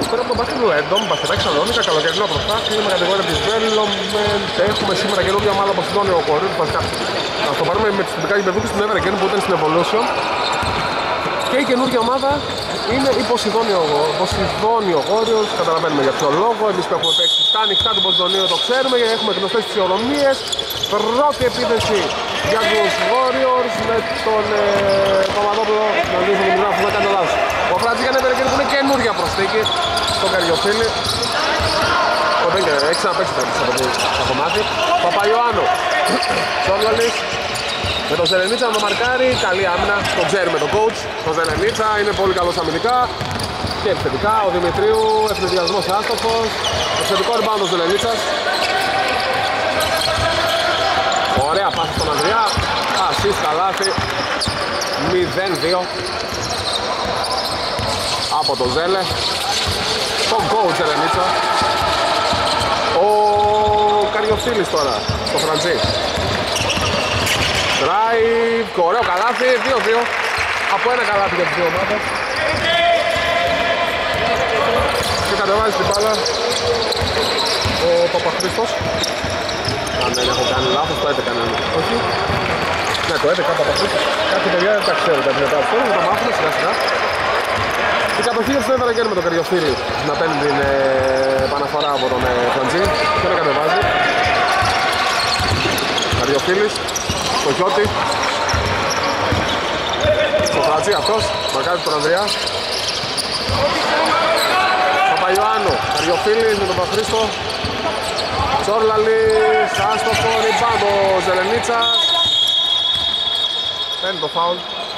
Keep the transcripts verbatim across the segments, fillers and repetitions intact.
Πέρα από τον μπάσκετ του Έντομ, μπασκετάκι Σαλόνικα, καλοκαιρινό πρωτάθλημα με κατηγορία της Development. Έχουμε σήμερα καινούργια ομάδα από Ποσειδόνιο Warriors. Βασικά, να το πάρουμε με τις τυπικά γηπεδούκες στην Ever Again που ήταν στην Evolution. Και η καινούργια ομάδα είναι η Ποσειδόνιο Warriors. Καταλαβαίνουμε για ποιο λόγο. Εμείς που έχουμε παίξει στα ανοιχτά του Ποσειδονίου το ξέρουμε. Έχουμε γνωστές τις ορομίες. Πρώτη επίθεση για τους Warriors με τον ε, Παπαδόπουλο. Να δούμε τον Μιγράφο να κάνει λάθος. Ο Φραντζίκα Νεβερεκέρ που είναι καινούργια προσθήκη στον Καριοφίλη. Έχει ξαναπαίξει πέρα στο κομμάτι. Παπαϊωάννου. Σόρλαλης. Με τον Ζελενίτσα να το μαρκάρει. Καλή άμυνα. Το ξέρουμε τον coach. Το Ζελενίτσα είναι πολύ καλός αμυντικά. Και επιθετικά. Ο Δημητρίου. Εθνιδιασμός άστοχος. Επιθετικό rebound ο Ζελενίτσας. Ωραία πάση στον Ανδριά. Ασίστ καλάθι. μηδέν δύο. Από τον Ζέλε. Τον coach Ζελενίτσα. Ο Καριοφίλης τώρα. Στο Φραντζί. Drive, ωραίο καλάθι, δύο δύο. Από ένα καλάθι για τις δύο ομάδες. Και κατεβάζει την μπάλα ο Παπαχρήστος. Αν δεν έχω κάνει λάθος, το έντεκα κάνει. Όχι. Ναι, το έντεκα Παπαχρήστος. Κάτι παιδιά δεν τα ξέρω τα δυνατά αυτό, θα τα μάθουμε σιγά σιγά. Η κατοχή του Εύερα Γκέρ με τον Καριοφίλη να παίρνει την ε, επαναφορά από τον ε, Φραντζή. Και να κατεβάζει. Καριοφίλης. Στο Χιώτη. Στο Φραντζή αυτός. Μαρκάζει τον Ανδριά. Παπαϊωάννου. Καριοφίλης με τον Παχρήστο. Τσόρλαλης. Άστοχο. Ριμπάντο. Ζελενίτσας. Παίρνει το φάουλ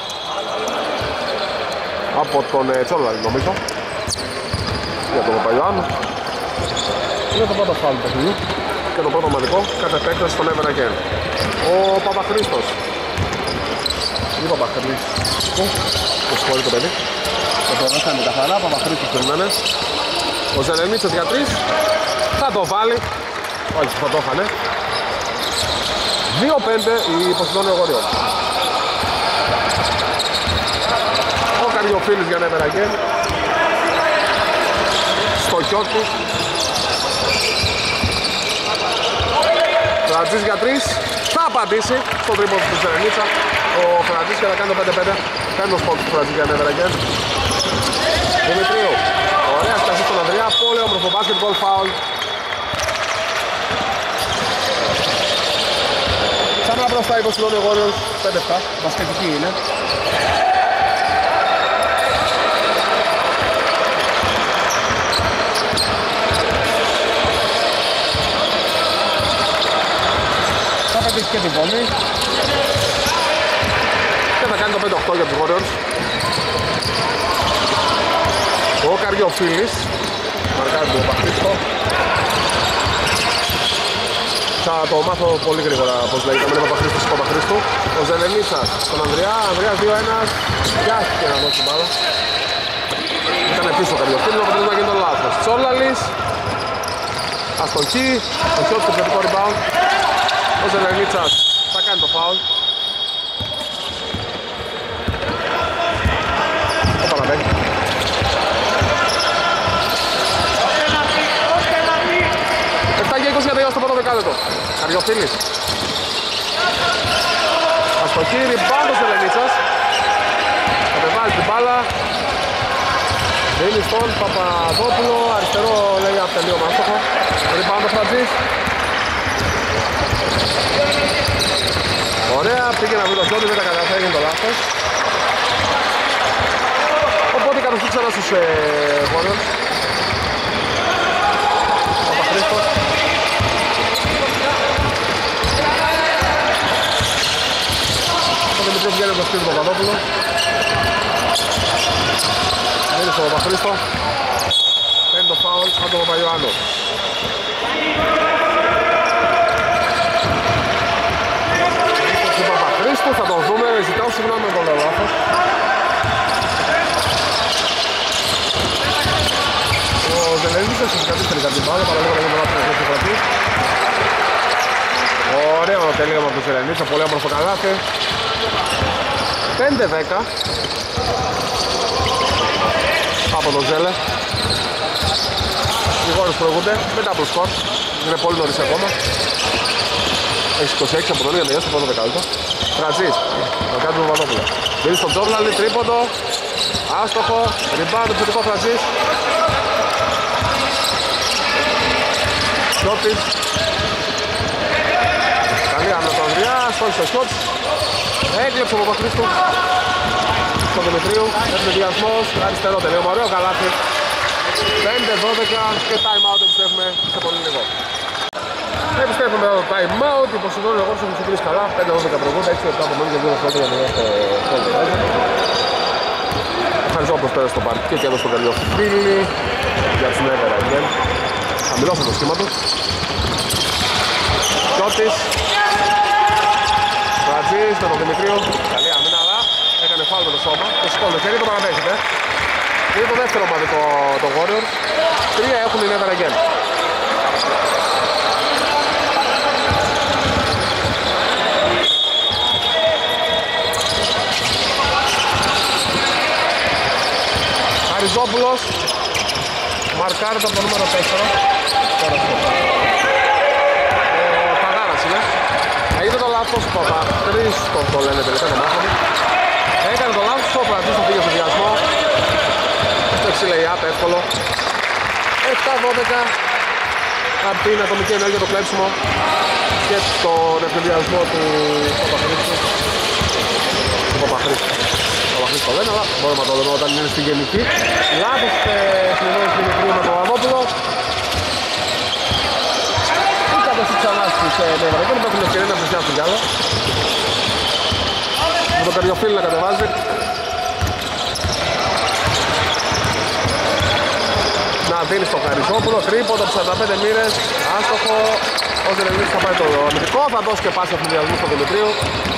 από τον ε, Τσόρλαλη νομίζω. Για τον Παπαϊωάννου. Είναι το πρώτο φάουλ του παιχνιδιού. Και το πρώτο ομαδικό κατά επέκταση στον Εύερα Γκέρ. Ο Παπαχρήστος. Τι Παπαχρήστος. Το συγχωρεί το παιδί. Το προδέσαμε καθαρά. Παπαχρήστος περιμένε. Ο Ζελενίτσας για τρεις. Θα το βάλει. Όχι, θα το έχανε. δύο πέντε η Ποσειδόνιο Warriors. Ο Καριοφίλης για Εύερα Γκέρ. Στο Χιώτη. Φραντζής για τρεις. Θα απαντήσει στον τρίπον του Ζελενίτσα. Ο Φραντζής και θα κάνει το πέντε πέντε. Κάνει το σπορ του Φραντζή για Εύερα Γκέρ. Δημητρίου. Ωραία στάση στον Ανδριά. Πολύ όμορφο basketball foul. Ξανά μπροστά η Ποσειδόνιο Warriors. πέντε επτά. Μπασκετική είναι. Και την βόμη και θα κάνει το πέντε οκτώ για τους Warriors. Ο Καριοφίλης μαρκάζει τον Παχρήστο. Θα το μάθω πολύ γρήγορα πως λέγεται με τον Παχρήστο στον Παχρήστο. Ο Ζελενίτσας στον Ανδριά. Ανδρέας δύο ένα. Πιάστηκε να δώσει μπάλα. Ήταν πίσω ο Καριοφίλης, ο Πατρίδης να γίνει το λάθος. Τσόρλαλης. Αστοχή. Ο Χιώτης το θετικό rebound. Ο Ζελενίτσας θα κάνει το φάουλ. Το παραβαίνει. επτά και είκοσι για τελειώσει το πρώτο δεκάλεπτο. Καριοφίλης. Αστοχή, rebound ο Ζελενίτσας. Κατεβάζει την μπάλα. Δίνει στον Παπαδόπουλο. Αριστερό λέει από τελείωμα άστοχο. Rebound ο Φραντζής. Ωραία, πήγε να βρει το σιόντι, δεν τα καταφέρει, έγινε το λάθος. Οπότε κατοχή ξανά στους ε, Warriors. Παπαχρήστος. Ο Δημητρίου βγαίνει από το σπίτι του Παπαδόπουλου. Δίνει στον Παπαχρήστο. Παίρνει το φάουλ από τον Παπαϊωάννου. Θα τον δούμε, ζητάω συγγνώμη με τον λάθος. Ο Ζελενίτσας έχει κατήφερει κάτι μπάλα, παραλίγο να γίνει το λάθος να κρατήσει. Ωραίο τελείωμα από τον Ζελενίτσα, πολύ όμορφο καλάθι. πέντε δέκα από τον Ζέλε. Οι γόρες προηγούνται με double score. Είναι πολύ νωρίς ακόμα. Έχει είκοσι έξι από τον ίδιο στο πρώτο δεκάλεπτο. Τρατζής, θα κάνει τον Παπαδόπουλο. Δίνει στον Τζόβλαλη, τρίποντο. Άστοχο, rebound, επιθετικό Τρατζής. Σιώτης. Καλή ανατολία, στόχισε ο Σιώτης. Έκλεψε ο Παπαχρήστου. Στον Δημητρίου, έφυγε διασμός, αριστερό τελείωμα, ωραίο καλάθι. πέντε δώδεκα και time out, επιστρέφουμε σε πολύ λίγο. Επιστρέφουμε μετά το time out, η Ποσειδόνη εγώ έχουν ξεκινήσει καλά, πέντε δώδεκα προηγούνται, έξι λεπτά από μόνο και δύο δευτερόλεπτα για να δώσει το κόλπο. Ευχαριστώ όπως πέρασε στο παρκή και έδωσε το καρδιό στη φίλη για την έβερα again. Χαμηλός το σχήμα του. Σιώτης. Ρατζής με τον Δημητρίου. Καλή άμυνα, αλλά έκανε φάουλ με το σώμα. Το σηκώνει το χέρι, το παραδέχεται. Είναι το δεύτερο ομαδικό το Warriors. Τρία έχουν η Never Again. Χαριζόπουλος. Μαρκάρεται από το νούμερο τέσσερα. Ο Παγάρας είναι. Είδε το λάθος, Παπαχρήστο το λένε τελικά το μάθαμε. Έκανε το λάθος, ο Παπαχρήστο πήγε στο διασμό. Στο έξι λέει άπ, εύκολο. επτά δώδεκα από την ατομική ενέργεια, το κλέψιμο και τον ευκαιριασμό του Παπαχρήστου. Του Παπαχρήστου. Παπαχρήστο λένε, αλλά μπορούμε να το λέμε όταν είναι στη γενική. Λάθος συνεννόηση του Δημητρίου με τον Παπαδόπουλο. Η κατοχή ξανά στους Νευραγγέλ που έχουν ευκαιρία να πλησιάσουν κι άλλο. Με τον Καριοφίλη να κατεβάζει. Να δίνει στο Χαριζόπουλο, τρίποντο από σαράντα πέντε μοίρες, άστοχο. Ο Ζελενίτης θα πάει το αμυντικό, θα δώσει και πάση αυτοδιασμού στον Δημητρίου.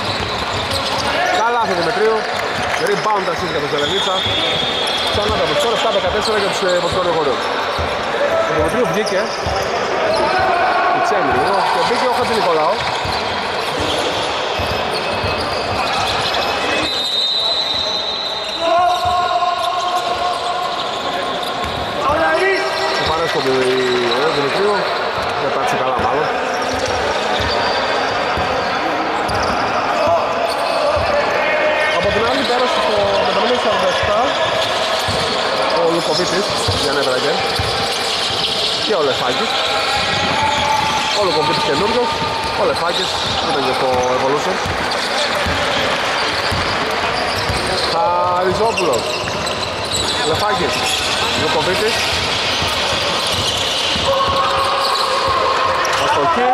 Καλά του Δημητρίου. Rebound ασύς για τον Ζελενίτσα. Ξανά τα βεξόρ, επτά δεκατέσσερα για τους Βοστόνιο Γορέους. Ο Δημητρίου βγήκε. Πιτσένει λίγο και μπήκε ο Χατζηνικολάου. Του παρέσκονται ο Δημητρίου. Δεν πάτησε καλά μάλλον. Από την άλλη πέρασε στο πεντακόσια σαράντα επτά ο Λουκοβίτης για Never Again και ο Λεφάκης. Ο Λουκοβίτης καινούργιος, ο Λεφάκης ήταν και στο Evolution. Χαριζόπουλος, Λεφάκης, Λουκοβίτης. Αστοχή.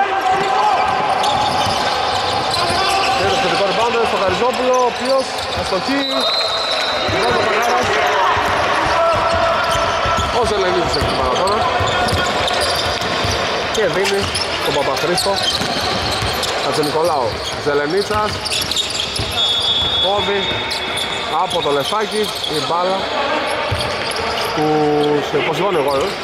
Και το σχετικό rebound στο Χαριζόπουλο, ο οποίος αστοχή. Βγάζει ο Παγάρας. Ο Ζελενίτης έχει την πάνω τώρα. Και δίνει τον Παπαχρήστο. Χατζηνικολάου. Ζελενίτσας. Πόδι από το Λεφάκι. Η μπάλα στους Ποσειδόνιο Γόρεους.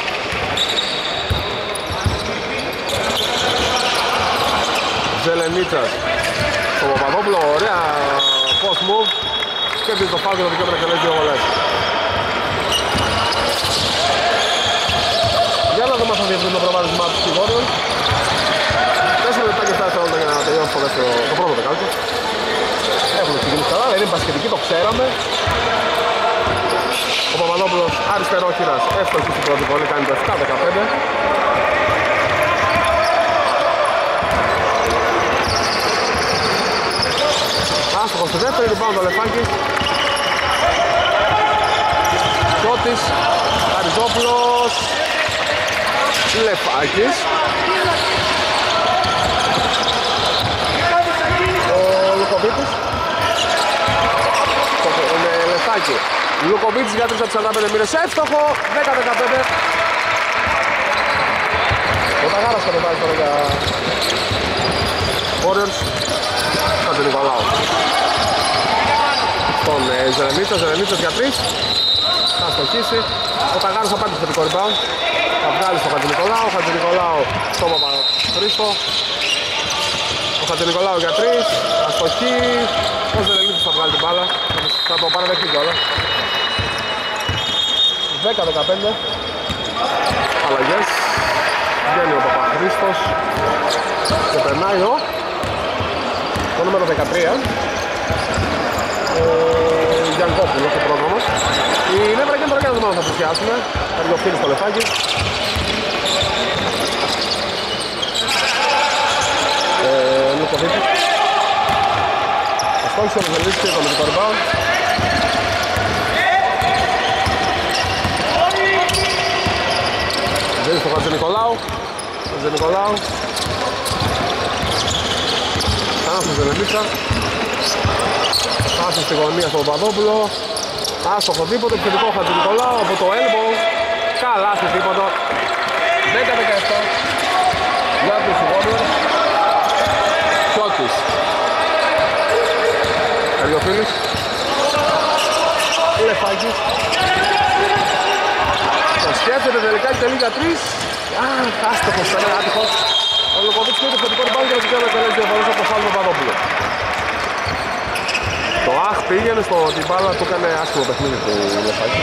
Ζελενίτσας στον Παπαδόπουλο. Ωραία post move. Και δίνει το φάουλ και το δικαίωμα να εκτελέσει δύο βολές. Για να δούμε αν θα διευθύνει το προβάδισμά του στη Warriors. τέσσερα λεπτά και επτά δευτερόλεπτα για να τελειώσει το, δεύτερο, το πρώτο δεκάλεπτο. Έχουν ξεκινήσει καλά, δεν είναι μπασκετική, το ξέραμε. Ο Παπαδόπουλος αριστερόχειρας εύστοχη στην πρώτη βολή, κάνει το επτά δεκαπέντε. Άστοχος στη δεύτερη, rebound το Λεφάκης. Σιώτης, Χαριζόπουλος, Λεφάκης. Ο Λουκοβίτης. Είναι Λεφάκη. Λουκοβίτης για τρεις από σαράντα πέντε μοίρες, εύστοχο, δέκα δεκαπέντε. Ο Ταγάρας κατεβάζει τώρα για Warriors. Χατζηνικολάου. Τον Ζελενίτσα, Ζελενίτσας για τρεις. Θα αστοχίσει. Ο Ταγάρας θα πάει το θετικό rebound. Θα βγάλει στο Χατζηνικολάου. Ο Χατζηνικολάου στο Παπαχρήστο. Ο Χατζηνικολάου για τρεις. Αστοχή. Ο Ζελενίτσας θα βγάλει την μπάλα. Θα το παραδεχτεί κιόλας. δέκα δεκαπέντε. αλλαγές. Βγαίνει ο Παπαχρήστος και περνάει ο το νούμερο δεκατρία, ο Γιανκόπουλος, ο πρόδρομος. Η Νεύρα και τώρα κάνουμε να πλησιάσουμε. Καρδιοφίλη στο λεφάκι. Ε, Λουκοβίτη. Αστόχησε ο Μιζελής και το μυθικό rebound. Δίνει στο Χατζηνικολάου. Χατζηνικολάου. Ξανά στο Ζελεμίτσα. Άσο στη γωνία στον Παπαδόπουλο. Άστοχο τίποτα, επιθετικό Χατζηνικολάου από το elbow. Καλά στη τίποτα. δέκα δεκαεπτά. Για τους Warriors. Σιώτης. Καρδιοφίλης. Λεφάκης. Το σκέφτεται τελικά και τελεί για τρεις. Α, άστοχος, θα είναι άτυχος. Ο Λουκοβίτς είναι το θετικό rebound και το δικαίωμα εκτελέσει διαφορές από το φάουλ του Παπαδόπουλου. Το αχ πήγαινε στο την μπάλα, του έκανε άσχημο παιχνίδι του Λεφάκη.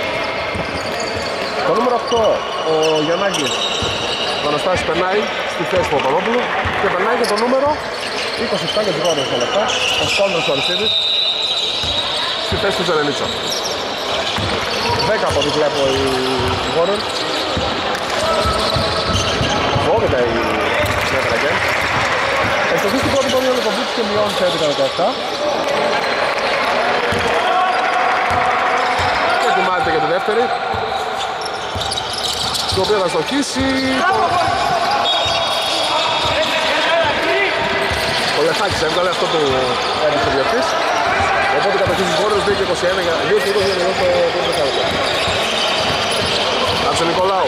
Το νούμερο οκτώ, ο Γιαννάκης. Ο Αναστάσης περνάει στη θέση του Παπαδόπουλου και περνάει και το νούμερο είκοσι επτά για τους Warriors στα λεπτά. Ο Σκόνδρος ο Αρισίδης στη θέση του Ζελενίτσα. δέκα από ό,τι βλέπω οι Warriors. Φόβητα η Νεύρα Γκέν. Ευστοχή στην πρώτη πορεία ο Λουκοβίτς και μειώνει σε έντεκα δεκαεπτά. Και ετοιμάζεται για τη δεύτερη, το οποίο θα στοχίσει. Ο Λεφάκης έβγαλε, αυτό του έδειξε ο διευτής. Οπότε κατοχή στους Warriors δύο και είκοσι ένα για δύο και είκοσι για το πρώτο δεκάλεπτο. Χατζηνικολάου.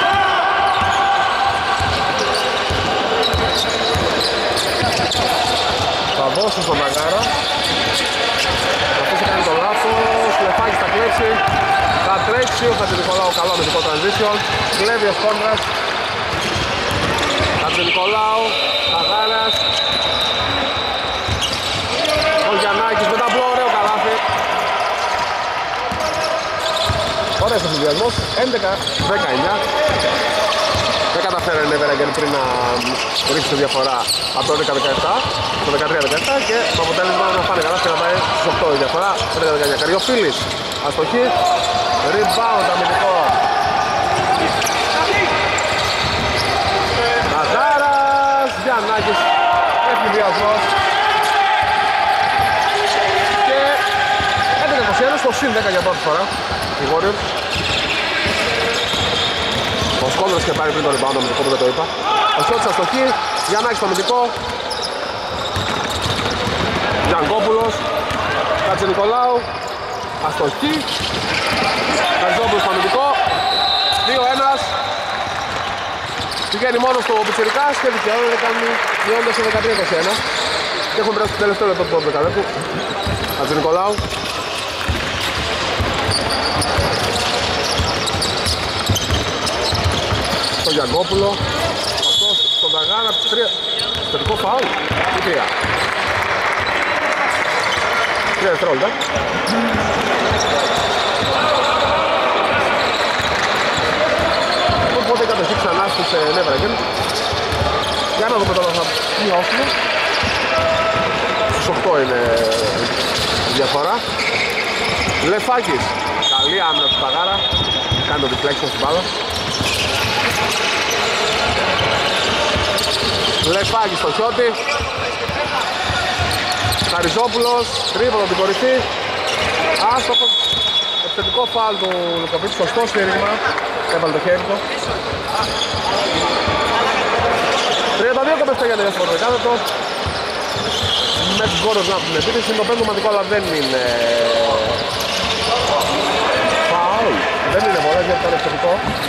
Θα δώσει στον Μαγάρα. Αυτός θα κάνει το λάθος. Λεφάκης θα κλέψει. Θα τρέξει ο Χατζηνικολάου, καλό αμυντικό transition. Κλέβει ο Σκόνδρας. Χατζηνικολάου, Μαγάρας. Ο Γιαννάκης με ταμπλό, ωραίο καλάθι. Ωραίος ο συνδυασμός, έντεκα δεκαεννιά. Δεν καταφέρει η Νεύρα Γκέν πριν να ρίξει τη διαφορά από το δέκα δεκαεπτά στο δεκατρία δεκαεπτά και το αποτέλεσμα να φάνε καλά και να πάει στους οκτώ η διαφορά. έντεκα δεκαεννιά. Καριοφίλης, αστοχή, rebound αμυντικό. Ναζάρας, Γιαννάκης, εφηδιασμός. Και έντεκα είκοσι ένα στο συν δέκα για πρώτη φορά οι Warriors. Ο Σκόνδρος και πάρει πριν το rebound αμυντικό που δεν το είπα. Ο Σιώτης αστοχή, Γιαννάκης στο αμυντικό. Γιανκόπουλος, Χατζηνικολάου, αστοχή. Χατζόπουλος στο αμυντικό. δύο ένα. Πηγαίνει μόνος του ο Πιτσιρικάς και δικαιώνει κάνει μειώντας σε δεκατρία είκοσι ένα. Και έχουμε περάσει το τελευταίο λεπτό του πρώτου δεκαλέπτου. Χατζηνικολάου. Στο Γιανκόπουλο. Αυτός στον Ταγάνα, τρία. Θετικό φάουλ ή τρία. Τρία δευτερόλεπτα. Οπότε η κατοχή ξανά στους Νεύρα Γκέν. Για να δούμε τώρα θα μειώσουμε. Στους οκτώ είναι η διαφορά. Λεφάκης. Καλή άμυνα του Ταγάρα. Κάνει το deflection στην μπάλα. Λεφάκης στο Χιώτη. Χαριζόπουλος, τρίποντο την κορυφή. Άστοχο. Επιθετικό φάουλ του Λουκοβίτς, σωστό σφύριγμα. Έβαλε το χέρι του. τριάντα δύο κομπευτά για το δεύτερο δεκάλεπτο. Με τους Warriors να την επίθεση. Είναι το πέμπτο μαντικό, αλλά δεν είναι φάουλ. Δεν είναι πολλά γιατί ήταν επιθετικό.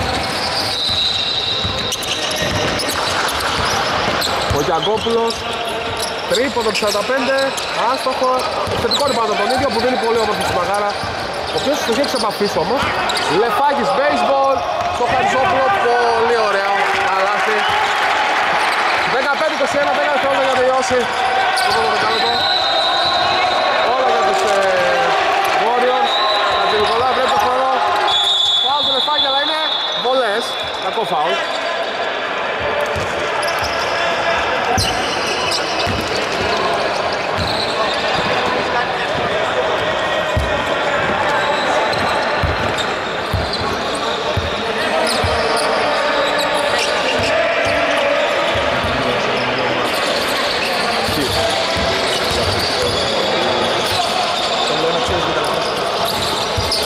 Ο Γιανκόπουλος, τρίποντο του σαράντα πέντε, άστοχο, θετικό rebound από τον ίδιο που δίνει πολύ όμορφη στη Μαγάρα, ο οποίος το έχει ξεπαφείς όμως. Λεφάκης baseball, στο Χαριζόπουλο, πολύ ωραίο, καλάθι. δεκαπέντε είκοσι ένα, δέκα δευτερόλεπτα για να τελειώσει το πρώτο δεκάλεπτο. Όλα για τους ε, Warriors. Χατζηνικολάου βλέπει το χρόνο. Φάουλ του Λεφάκη, αλλά είναι βολέ.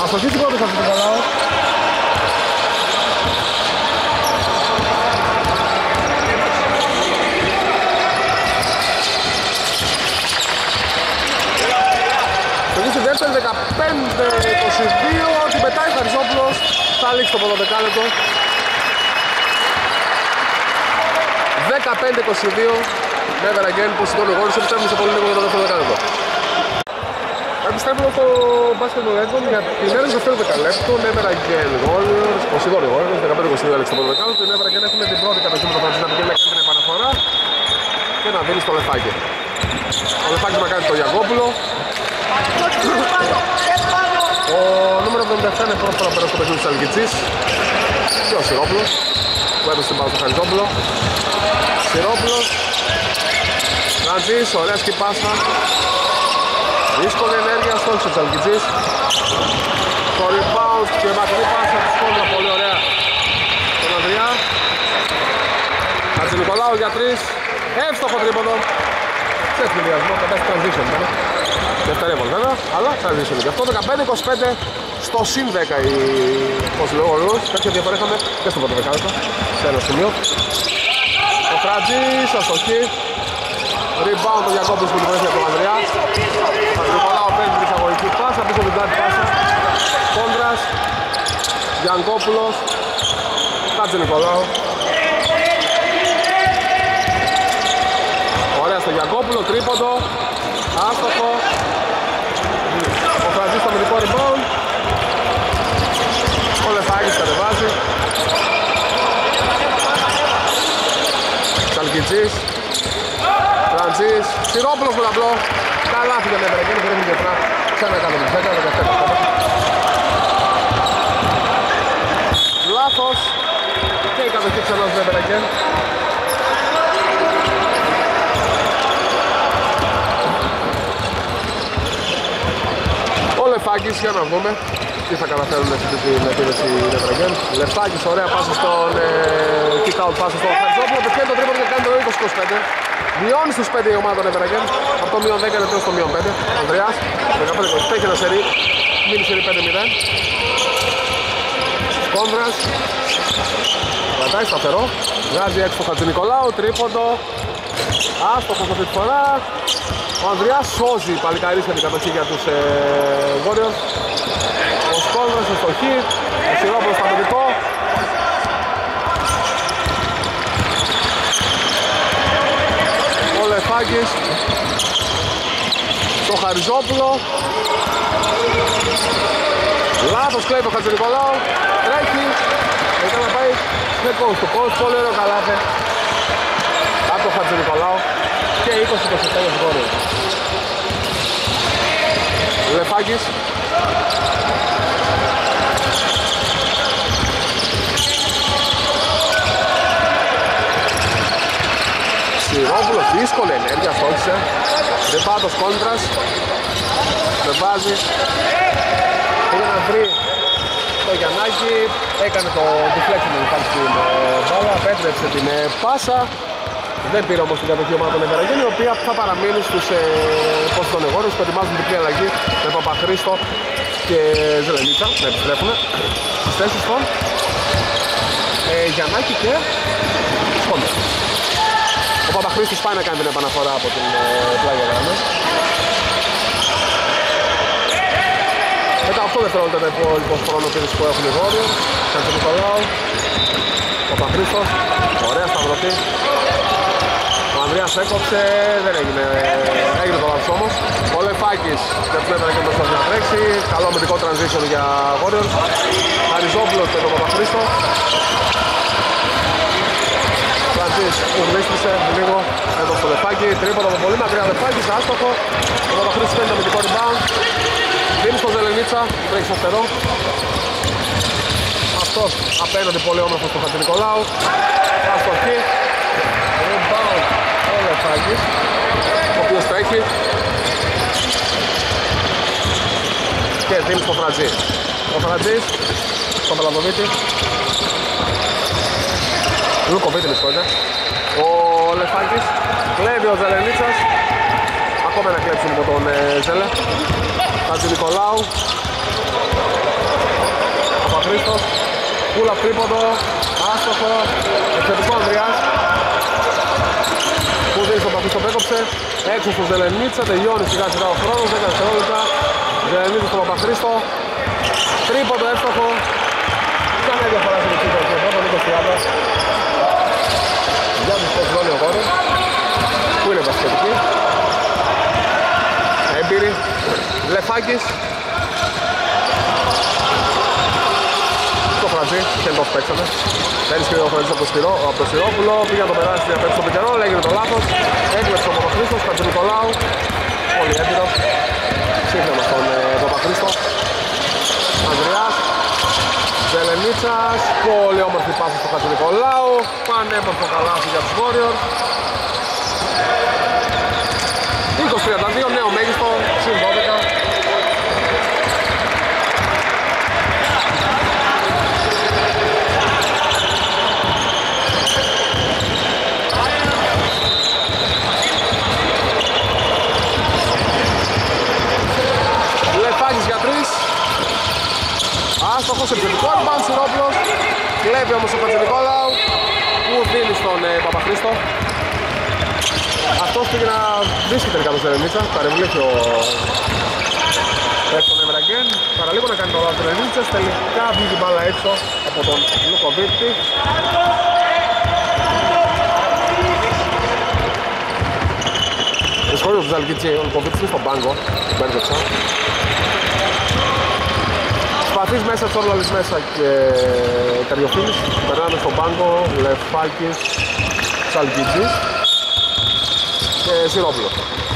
Αστοχή στην πρώτη αυτή την Νικολάου. Στο δεύτερο δεκαπέντε είκοσι δύο, την πετάει Χαριζόπουλος, θα λήξει το πρώτο δεκάλεπτο. δεκαπέντε είκοσι δύο, never again, που σηκώνει ο Γόρης, επιστρέφουμε σε πολύ λίγο για το δεύτερο δεκάλεπτο. Επιστρέφουμε στο μπάσκετ των Ρέντων για την έναρξη του δεύτερου δεκαλέπτου, never again Warriors, ο Σιδόνι Warriors, δεκαπέντε είκοσι δύο έλεξε το πρώτο δεκάλεπτο, never again έχουμε την πρώτη κατοχή με το Φραντζή να πηγαίνει να κάνει την επαναφορά και να δίνει στο Λεφάκη. Ο Λεφάκης να κάνει το Γιαγκόπουλο. Ο νούμερο εβδομήντα επτά είναι πρώτο να περάσει στο παιχνίδι της Αλκητσής και ο Σιρόπουλος που έδωσε την μπάλα στο Χαριζόπουλο. Σιρόπουλος, Ραντζής, ωραία σκυπάσα, δύσκολη ενέργεια, στόχισε της Αλκητσής. Το rebound και μακρινή πάσα της κόντρα, πολύ ωραία τον Ανδριά. Χατζηνικολάου για τρεις, εύστοχο τρίποντο σε εκφυλιασμό, το best transition ήταν. Δευτερεύον βέβαια, αλλά transition και αυτό. Δεκαπέντε είκοσι πέντε στο συν δέκα οι πώς λέω όρους. Κάποια διαφορά είχαμε και στο πρώτο δεκάλεπτο σε ένα σημείο. Ο Φραντζής, αστοχή. Rebound ο Γιακόπουλος που την προέρχεται από τον Ανδριά. Χατζηνικολάου παίρνει την εισαγωγική πάσα, πίσω την πλάτη πάσα. Κόντρας, Γιανκόπουλος, Χατζηνικολάου. Ωραία στο Γιανκόπουλο, τρίποντο. Άστοχο. Ο Φραντζής στο αμυντικό rebound. Ο Λεφάκης κατεβάζει. Σαλκιτσής. Φραντζής. Σιρόπουλος με ταμπλό. Καλά φύγε με Ευεργένη, δεν έχει γεφρά. Ξανά κάτω με δέκα, δεκαεπτά. Λάθος. Και η κατοχή ξανά στην Ευεργένη. Λεφάκης, για να δούμε τι θα καταφέρουν αυτή την επίδεση οι Νευραγγέλ. Λεφάκης, ωραία πάσα στον ε, kick-out πάσα στον Χατζόπουλο. Πετυχαίνει το τρίποντο και κάνει το είκοσι είκοσι πέντε. Μειώνει στους πέντε η ομάδα Νευραγγέλ. Από το μείον δέκα είναι στο μείον πέντε. Ο Ανδρεάς, δεκαπέντε είκοσι πέντε, έχει ένα σερί. Μείνει σερί πέντε μηδέν. Κόνδρας. Κρατάει σταθερό. Βγάζει έξω το Χατζηνικολάου, τρίποντο. Άστοχος αυτή τη φορά. Ο Ανδριάς σώζει παλικαρίσια την κατοχή για τους ε, Warriors. Ο Σκόλδρας στο στοχή. Ο Σιρόπουλος στο αμυντικό. Ο Λεφάκης στο Χαριζόπουλο. Λάθος κλαίει το Χατζηνικολάου. Τρέχει. Έχει να πάει σε κόστο. Κόστο, πολύ ωραίο καλάθι από το Χατζηνικολάου. Και είκοσι είκοσι πέντε γόρι. Λεφάκης. Σιρόπουλος, δύσκολη ενέργεια, στόχισε. Δεν πάει το Κόντρας. Δεν βάζει. Πήγε να βρει το Γιαννάκη. Έκανε το deflection να υπάρχει στην μπάλα. Απέτρεψε την πάσα. Δεν πήρε όμως την κατοχή ομάδα των Ευεργένη, η οποία θα παραμείνει στους ε, πόστων εγώρους που ετοιμάζουν διπλή αλλαγή με Παπαχρήστο και Ζελενίτσα να επιστρέφουν στις θέσεις των ε, Γιαννάκη και Σκόντρα. Ο Παπαχρήστος πάει να κάνει την επαναφορά από την ε, πλάγια γραμμή. δεκαοκτώ δευτερόλεπτα το υπόλοιπο χρόνο πίδης που έχουν οι Βόρειοι. Χατζηνικολάου, Παπαχρήστος, ωραία σταυρωτή. Ο Ανδρέας έκοψε, δεν έγινε, έγινε το λάθος όμως. Ο Λεφάκης για τους μέτρα και μπροστά να τρέξει. Καλό αμυντικό transition για Warriors. Χαριζόπουλος και τον Παπαχρήστο. Φραντζής που βρίσκησε λίγο εδώ στο Λεφάκη. Τρίποντο από πολύ μακριά Λεφάκης, άστοχο. Ο Παπαχρήστος παίρνει το αμυντικό rebound. Δίνει στο Ζελενίτσα, τρέχει στο φτερό. Αυτός απέναντι πολύ όμορφο στο Χατζηνικολάου. Αστοχή. Rebound ο Λεφάκης, ο οποίος τρέχει και δίνει στο Φραντζή. Ο Φραντζής στον Παλαδοβίτη. Λουκοβίτη με συγχωρείτε. Ο Λεφάκης κλέβει ο Ζελενίτσας. Ακόμα ένα κλέψιμο από τον ε, Ζέλε. Χατζηνικολάου. Παπαχρήστος. Πούλα τρίποντο, άστοχο, εξαιρετικό Ανδριάς. Που δίνει στον Παπαχρήστο, πέκοψε. Έξω στο Ζελενίτσα, τελειώνει σιγά σιγά ο χρόνος, δέκα δευτερόλεπτα. Ζελενίτσα στον Παπαχρήστο. Τρίποντο, εύστοχο. Καμία διαφορά στην εξήντα και εδώ, τον είκοσι τριάντα. Για τους πώς βγάλει ο Γόρεν. Πού είναι βασιλετική. Έμπειρη. Λεφάκης. Το Φραντζή, δεν το παίξαμε. Δεν ισχύει ο Φραντζής από το, Σπυρό, από το Σιρόπουλο. Πήγα να το περάσει για πέτυχο πικερό, έγινε το λάθος. Έκλεψε ο Παπαχρήστος, Χατζηνικολάου. Πολύ έμπειρο. Σύγχρονος τον ε, Παπαχρήστο. Ανδριάς. Ζελενίτσας. Πολύ όμορφη πάση στο Χατζηνικολάου. Πανέμορφο καλάθι για τους Warriors. είκοσι τριάντα δύο, νέο μέγιστο, συν δώδεκα. Λεφάκης για τρεις. Άστοχος, επιθετικό rebound, Σιρόπουλος. Κλέβει όμως ο Χατζηνικόλαου που δίνει στον ε, Παπαχρήστο. Αυτός πήγε να βρίσκει τελικά το Ζελενίτσα. Παρεμβλήθη ο Πέφτον Εμραγκέν. Παραλίγο να κάνει το λάθος του Ζελενίτσας. Τελικά βγήκε την μπάλα έξω από τον Λουκοβίτη. Δυσκολεύει ο Ζαλγκίτσι, ο Λουκοβίτης είναι στον πάγκο. Μπέρδεψα. Σπαθής μέσα, Τσόρλαλης μέσα και Καριοφίλης. Περνάμε στον πάγκο, Λεφάκης, Ζαλγκίτσις και Σιρόπουλος.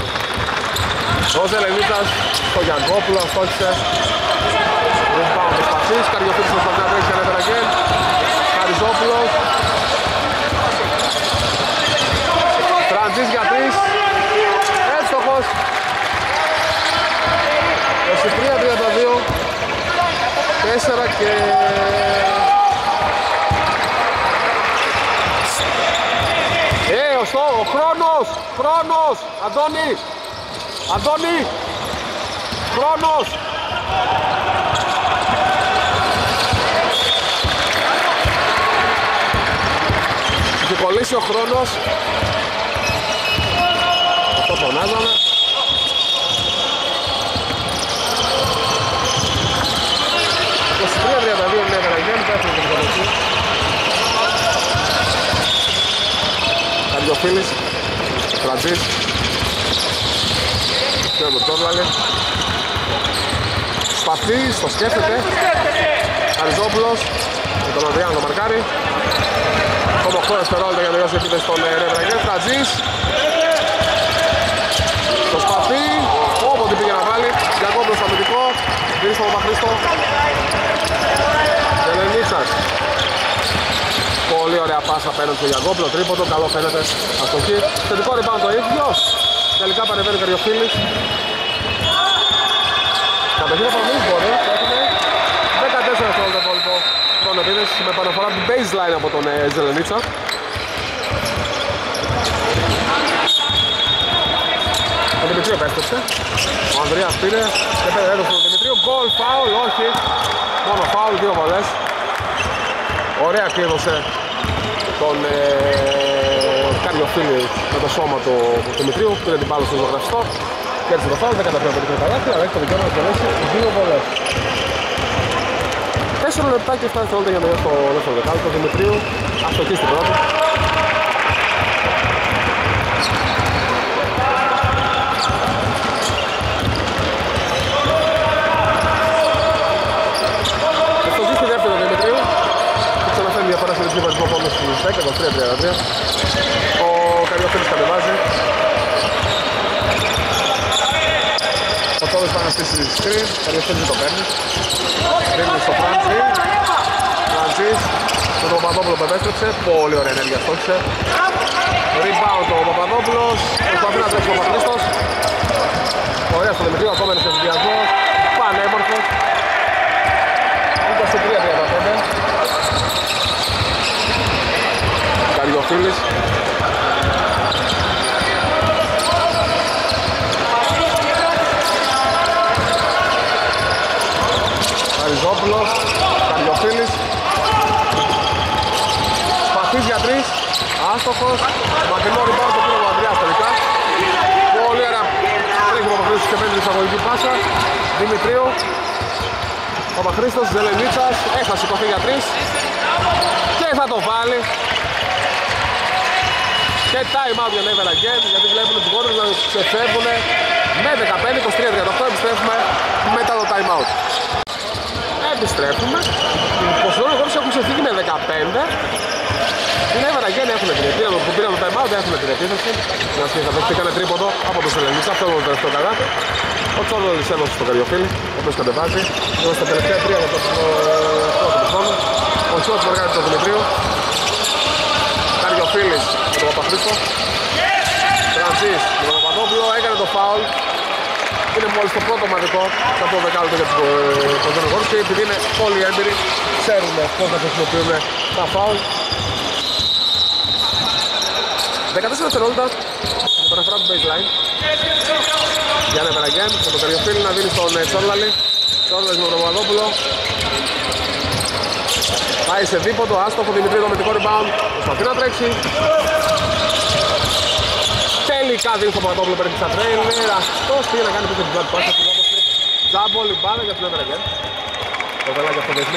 Ο Ζελενίτσας στο Γιανκόπουλο, αστόχισε. Rebound του Σπαθής, Καριοφίλης στο Σπαθή να τρέχει και ανέβαινα γκέλ. Χαριζόπουλος. Τραντζής για τρεις. Εύστοχος. είκοσι τρία τριάντα δύο. τέσσερα και... Ε, ο, στο, ο χρόνος! Χρόνος! Αντώνη! Αντώνη! Χρόνος! Είχε κολλήσει ο χρόνος. Αυτό φωνάζαμε. είκοσι τρία τριάντα δύο είναι Βεραγγέλ, πέφτει την κολλήση. Καρδιοφίλης, Φραντζής. Και ο Τσόρλαλη. Σπαθής, το σκέφτεται. Χαριζόπουλος, με τον Ανδριάν το μαρκάρει. Ακόμα οκτώ δευτερόλεπτα για να τελειώσει η επίθεση στον Βεραγγέλ. Φραντζής. Το Σπαθή, όποτε πήγε να βάλει. Γιακόπουλος στο αμυντικό. Πήρε στον Παπαχρήστο. Ζελενίτσας. Πολύ ωραία πάσα απέναντι στο Γιακόπουλο. Τρίποντο, καλό φαίνεται. Αστοχή. Θετικό rebound το ίδιο. Τελικά πανεβαίνει ο Καριοφίλης. Κατοχή θα προμείνει μπορεί. Έχουμε δεκατέσσερα στο όλο το υπόλοιπο χρόνο επίθεσης με επαναφορά του baseline από τον ε, Ζελενίτσα. Ο Δημητρίου επέστρεψε. Ο Ανδρέας πήρε και πήρε έδωσε τον Δημητρίου. Γκολ, φάουλ, όχι. Μόνο φάουλ, δύο βολές. Ωραία κλείδωσε τον ε, Καριοφίλη με το σώμα του Δημητρίου. Πήρε την μπάλα στο ζωγραφιστό. Κέρδισε το φάουλ, δεν καταφέρει να πετύχει το καλάθι, αλλά έχει το δικαίωμα να τελέσει δύο βολές. τέσσερα λεπτά και εφτά δευτερόλεπτα για να τελειώσει το δεύτερο δεκάλεπτο του Δημητρίου. Αστοχή στην πρώτη. Αστοχή στη δεύτερη του Δημητρίου. Ξαναφέρει διαφορά στην ρυθμίδα του πόντου στις δέκα, είκοσι τρία τριάντα τρία. Ο Καριοφίλης κατεβάζει. Ο Τόδος πάει να στήσει screen, Καριοφίλης το παίρνει. Δίνει στο Φραντζή. Φραντζής με τον Παπαδόπουλο που επέστρεψε. Πολύ ωραία ενέργεια στόχισε. Rebound ο Παπαδόπουλος. Προσπαθεί να τρέξει ο Παπαχρήστος. Ωραία στο Δημητρίου, ακόμα ένας ενθουσιασμός. Πανέμορφος. είκοσι τρία τριάντα πέντε. Καριοφίλης. Καριζόπουλος, Καριοφίλης. άστοχος. Μακρινό rebound το πήρε ο Ανδρέας τελικά. Πολύ ωραία. Τρέχει ο Παπαχρήστος και παίρνει την εισαγωγική πάσα. Δημητρίου. Παπαχρήστος, Ζελενίτσας. Έχασε σηκωθεί για τρεις. Και θα το βάλει. Και time out για Never Again, γιατί βλέπουν τους Warriors να ξεφεύγουν με δεκαπέντε είκοσι τρία τριάντα οκτώ. Επιστρέφουμε μετά το time out. Επιστρέφουμε. Οι Ποσειδόνοι Warriors έχουν ξεφύγει με δεκαπέντε. Οι Never Again έχουν την επίθεση, που πήραν το time out έχουν την επίθεση. Να σκέφτεται, έκανε τρίποντο από το Σελενίτσα, αυτό είναι το τελευταίο καλάθι. Ο Τσόρλος έδωσε στο Καριοφίλη, ο οποίος κατεβάζει. Είμαστε στα τελευταία τρία λεπτά του χρόνου. Ο Τσόρλος μαργάρει τον Δημητρίου. Καριοφίλης με τον Παπαχρήστο. Φραντζής με τον Παπαδόπουλο, έκανε το φάουλ. Είναι μόλις το πρώτο μαδικό στα πρώτο δεκάλεπτο για τους Ποσειδόνοι και επειδή είναι πολύ έμπειροι, ξέρουν πώς να χρησιμοποιούν τα φάουλ. δεκατέσσερα δευτερόλεπτα με παραφορά του baseline. Για Never Again, με τον Καριοφίλη να δίνει στον Τσόρλαλη. Τσόρλαλης με τον Παπαδόπουλο. Πάει σε δίποτο, άστοχο, Δημητρίου δομητικό rebound. Προσπαθεί να τρέξει. Τελικά δίνει στον Παπαδόπουλο, παίρνει στα τρέιλερ. Αυτός πήγε να κάνει πίσω την πλάτη πάσα. Τζάμπολ, η μπάλα για τους Never Again. Το βελάκι αυτό δείχνει.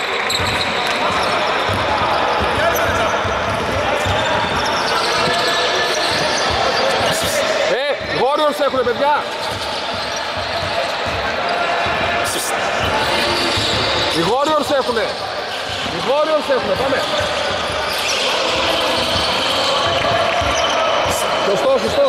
Ε, Warriors έχουνε παιδιά. Οι Warriors έχουνε. Οι Warriors έχουνε, πάμε. Σωστό, σωστό.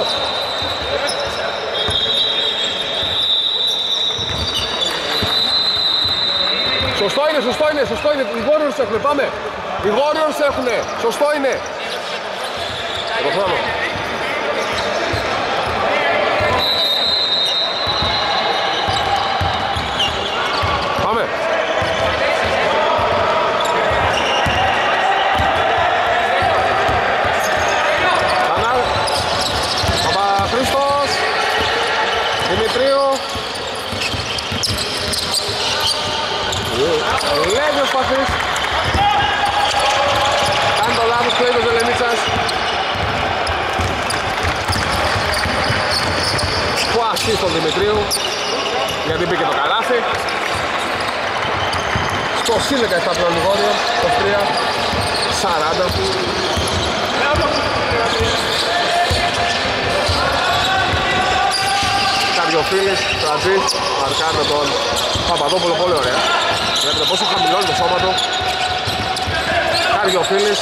Σωστό είναι, σωστό είναι, σωστό είναι. Οι Warriors έχουνε, πάμε. Οι Warriors έχουνε, σωστό είναι. Το χρόνο. Πάμε. Κανάλ. Παπαχρήστος. Δημητρίου. Λέγει ο Σπαθής. Κάνει το λάθος, κλαίει ο Ζελενίτσας. Που ασίστ τον Δημητρίου, γιατί μπήκε το καλάθι. Στο συν δεκαεπτά πλέον Λιγόριο, το τρία σαράντα. Καριοφίλης, Φραντζής, μαρκάρει με τον Παπαδόπουλο, πολύ ωραία. Βλέπετε πόσο χαμηλώνει το σώμα του. Καριοφίλης.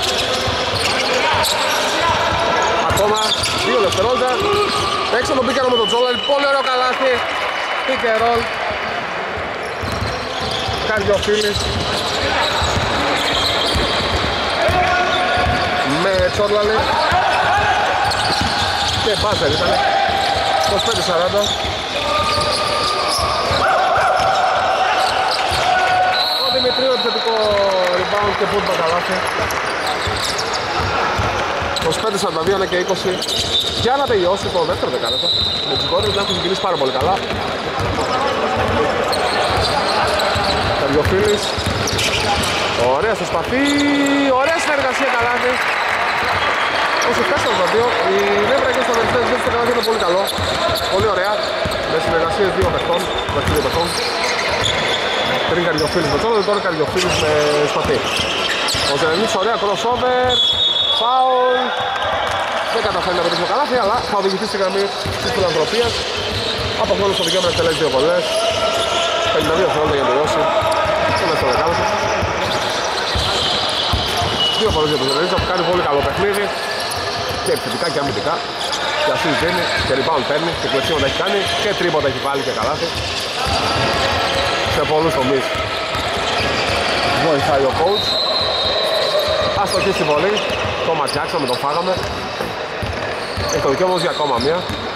Ακόμα δύο δευτερόλεπτα. Έξω τον πίκαρο με τον Τζόλαλ, πολύ ωραίο καλάθι. Pick and roll. Καριοφίλης. Με Τσόρλαλη. Και μπάζερ ήταν. είκοσι πέντε σαράντα. Ο Δημητρίου επιθετικό rebound και πούτμα καλάθι. είκοσι πέντε σαράντα δύο και είκοσι για να τελειώσει το δεύτερο δεκάλεπτο. Με τους Warriors να έχουν συγκινήσει πάρα πολύ καλά. Καριοφίλης. Ωραία στο σπαθί. Ωραία συνεργασία καλάθι. είκοσι επτά σαράντα δύο. Η Never Again στα τελευταία ζήτηση στο καλάθι είναι πολύ καλό. Πολύ ωραία. Με συνεργασίες δύο παιχτών. Με δύο παιχτών. Πριν Καριοφίλης με τώρα, τώρα Καριοφίλης με σπαθί. Ο Ζελενίτσας ωραία crossover. Φάουλ. Δεν καταφέρει να πετύχει το καλάθι, αλλά θα οδηγηθεί στη γραμμή της φιλανθρωπίας. Από χρόνο στο δικαίωμα να εκτελέσει δύο βολές. πενήντα δύο δευτερόλεπτα για να τελειώσει το δεύτερο δεκάλεπτο. Δύο φορές για τον Ζελενίτσα που κάνει πολύ καλό παιχνίδι. Και επιθετικά και αμυντικά. Και ασίστ δίνει και rebound παίρνει και κλεψίματα έχει κάνει και τρίποτα έχει βάλει και καλάθι. Σε πολλούς τομείς βοηθάει ο coach. Αστοχή στη βολή. Το ματιάξαμε, τον φάγαμε. Έχει το δικαίωμα για ακόμα μία.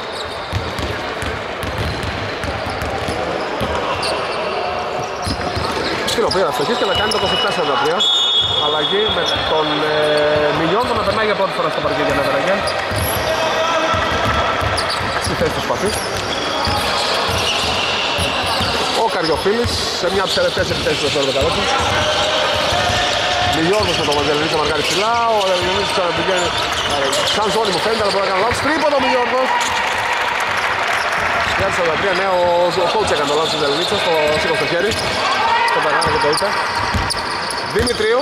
Στην οποία αστοχής και να κάνει το είκοσι επτά σαράντα τρία. Αλλαγή με τον ε, Μινιόν, τον να περνάει για πρώτη φορά στο παρκέ για Never Again. Στη θέση του Σπαθή. Ο Καριοφίλης σε μια από τις τελευταίες επιθέσεις του δεύτερου δεκαλέπτου. Λιγιώδος με το Μαγγελονίτσα μαρκάρει ψηλά. Ο Λεγιονίτης ξαναπηγαίνει σαν ζώνη μου φαίνεται, αλλά μπορεί να κάνει λάθος. Τρίποντο Λιγιώδος. Για το σαράντα τρία, ναι, ο, ο coach έκανε το λάθος του Ζελενίτσα, στο σήκω στο χέρι. Το παγάνε και το είπε. Δημητρίου.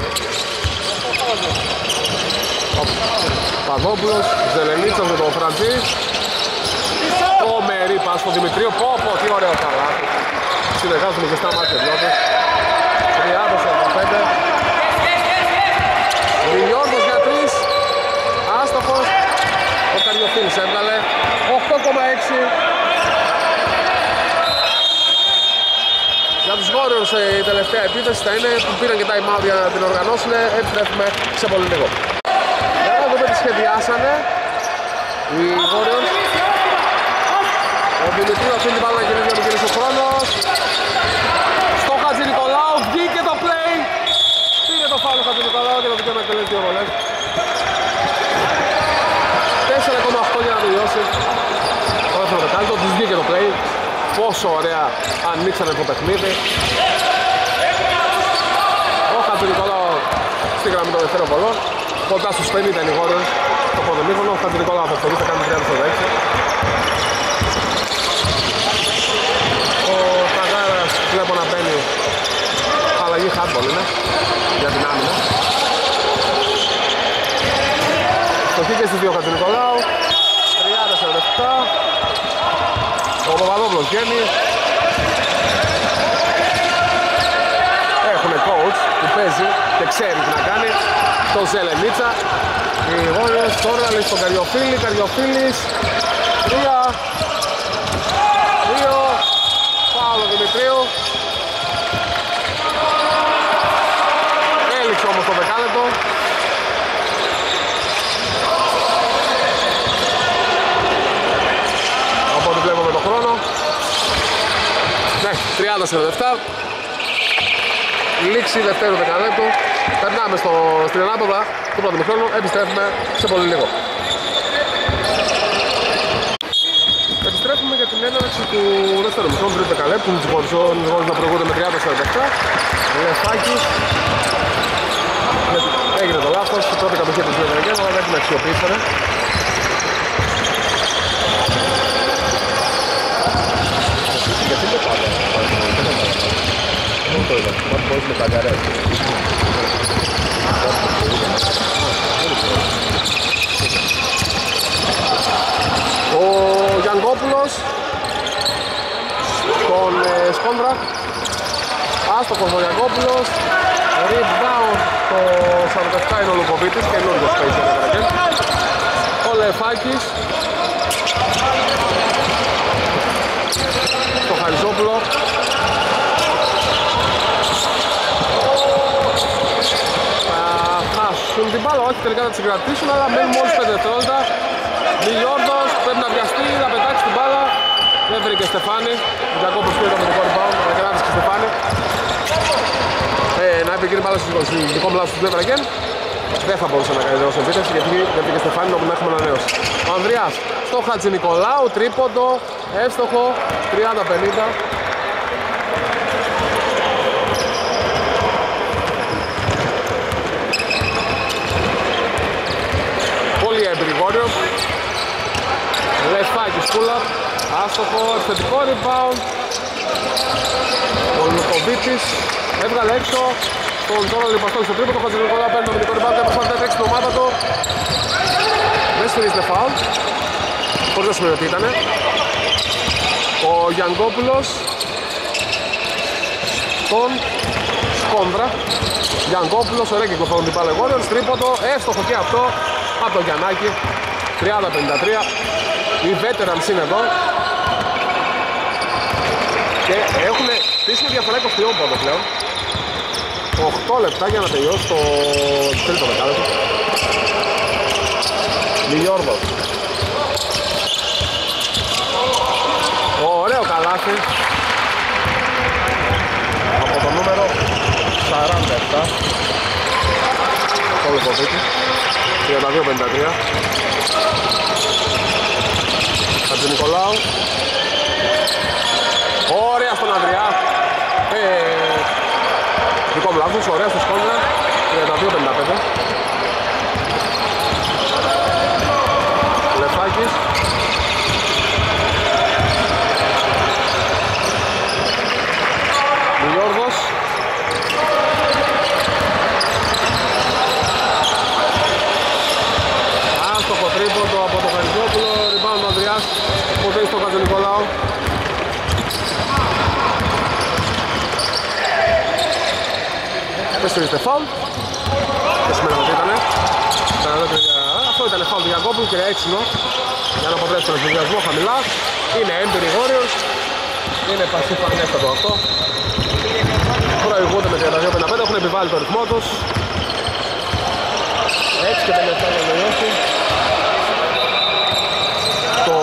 Παδόπουλος, Ζελενίτσας με τον Φραντζή. Τρομερή πάση στο Δημητρίου. Πω πω, τι ωραίο καλά. Συνεργάζομαι ζεστά μάτια διόντες. τριάντα σαράντα πέντε. Λιγιώδος για τρεις. Άστοχος. Ο Καριοφίλης έβγαλε οκτώ κόμμα έξι. Για τους Warriors η τελευταία επίθεση θα είναι που πήραν και time out για να την οργανώσουν. Επιστρέφουμε σε πολύ λίγο. Για να δούμε τι σχεδιάσανε οι Warriors. Ο Δημητρίου αφήνει την μπάλα να γυρίσει για να γυρίσει ο χρόνος. Στο Χατζη Νικολάου βγήκε το play. Πήρε το φάουλ ο Χατζη Νικολάου και το δικαίωμα να εκτελέσει δύο βολές. τέσσερα κόμμα οκτώ για να τελειώσει. Τώρα θα το κάνει, το τους βγήκε το play. Πόσο ωραία ανοίξανε το παιχνίδι. Ο Χατζη Νικολάου στη γραμμή των δεύτερων βολών. Κοντά στους πενήντα είναι οι Warriors στο πρώτο μήχρονο. Ο Χατζη Νικολάου θα φορεί, θα κάνει τριάντα σαράντα έξι. Ο Καγάρας βλέπω να μπαίνει. Αλλαγή hardball είναι για την άμυνα. Στοχή και στις δύο Χατζη Νικολάου. τριάντα σαράντα επτά. Ο Παπαδόπουλος βγαίνει. Έχουμε coach που παίζει και ξέρει τι να κάνει. Το Ζελενίτσα. Οι Warriors τώρα λέει στον Καριοφίλη. Καριοφίλης. Τρία. Δύο. Φάουλο Δημητρίου. Έληξε όμως το δεκάλεπτο. Από ό,τι βλέπουμε το χρόνο. Ναι, τριάντα σαράντα επτά. Λήξη δευτέρου δεκαλέπτου. Περνάμε στο, στην ανάποδα του πρώτου μηχρόνου. Επιστρέφουμε σε πολύ λίγο. Επιστρέφουμε για την έναρξη του δεύτερου μηχρόνου, τρίτου δεκαλέπτου. Τους Warriors να προηγούνται με τριάντα σαράντα επτά. Λεφάκης. Έγινε το λάθος. Η πρώτη κατοχή του Ζελενίτσα, αλλά δεν την αξιοποιήσανε. Γιατί δεν πάμε, δεν το είδα, μας μπορείς με τα γκαρές. Ο Γιανγκόπουλος στον ε, Σκόντρα. Άστοχος ο Γιανγκόπουλος. Rebound το σαράντα επτά είναι ο Λουκοβίτης, καινούργιος παίζει ο Λεφάκης. Στο Χαριζόπουλο. Θα χάσουν την μπάλα, όχι τελικά θα τις συγκρατήσουν, αλλά μένουν μόλις πέντε δευτερόλεπτα. Λιγιώδος πρέπει να βιαστεί, να πετάξει την μπάλα. Δεν βρήκε Στεφάνη. Ο Γιακόπος πήρε το αμυντικό rebound, να κράτησε και Στεφάνη. Ε, να επικίνει μπάλα στο δικό μου λάθος του Ντέβραγγεν. Δεν θα μπορούσε να κάνει δρόσο επίθεση γιατί δεν πήγε Στεφάνη όπου να έχουμε ανανέωση. Ο Ανδρεάς στο Χατζη Νικολάου, τρίποντο, εύστοχο, τριάντα πενήντα. Πολύ έμπειροι Warriors. Λεφάκης pull-up, άστοχο, επιθετικό rebound. Ο Λουκοβίτης έβγαλε έξω. Τον τώρα λιπαστόν στο τρίπο, το Χατζη Νικολάου παίρνει το αμυντικό rebound και προσπαθεί να τρέξει την ομάδα του. Δεν σφυρίζεται φάουλ. Χωρίς να σημαίνει ότι ήτανε. Ο Γιανγκόπουλος τον Σκόντρα. Γιανγκόπουλος, ωραία κυκλοφορούν την μπάλα Warriors. Τρίποντο, εύστοχο και αυτό από τον Γιαννάκη. τριάντα πενήντα τρία. Οι veterans είναι εδώ. Και έχουν στήσει διαφορά είκοσι δύο πόντο πλέον. οκτώ λεπτά για να τελειώσει το τρίτο δεκάλεπτο. Λιγιώδος. Ωραίο καλάθι από το νούμερο σαράντα επτά. Το Λουκοβίτη. τριάντα δύο πενήντα τρία. Χατζη Νικολάου. Ωραία στον Ανδρεά. Ε, δικό μου λάθος, ωραία στο Σκόντρα. δύο πενήντα πέντε. Λεφάκης. Γιώργος. Άστοχο τρίποντο από το Χαριζόπουλο. Rebound ο Ανδριάς. Ποτέ στο Χατζηνικολάου. Πέστηριστε φάουλ. Δεν σημαίνει ότι ήτανε. Αυτό ήταν φάουλ του Γιαγκόπουλου και έξινο για να αποτρέψει τον ενθουσιασμό χαμηλά. Είναι έμπειροι Warriors. Είναι πασί φανέστατο αυτό. Προηγούνται με τριάντα δύο πενήντα πέντε, έχουν επιβάλει το ρυθμό τους. έξι και πενήντα επτά για να τελειώσει. Το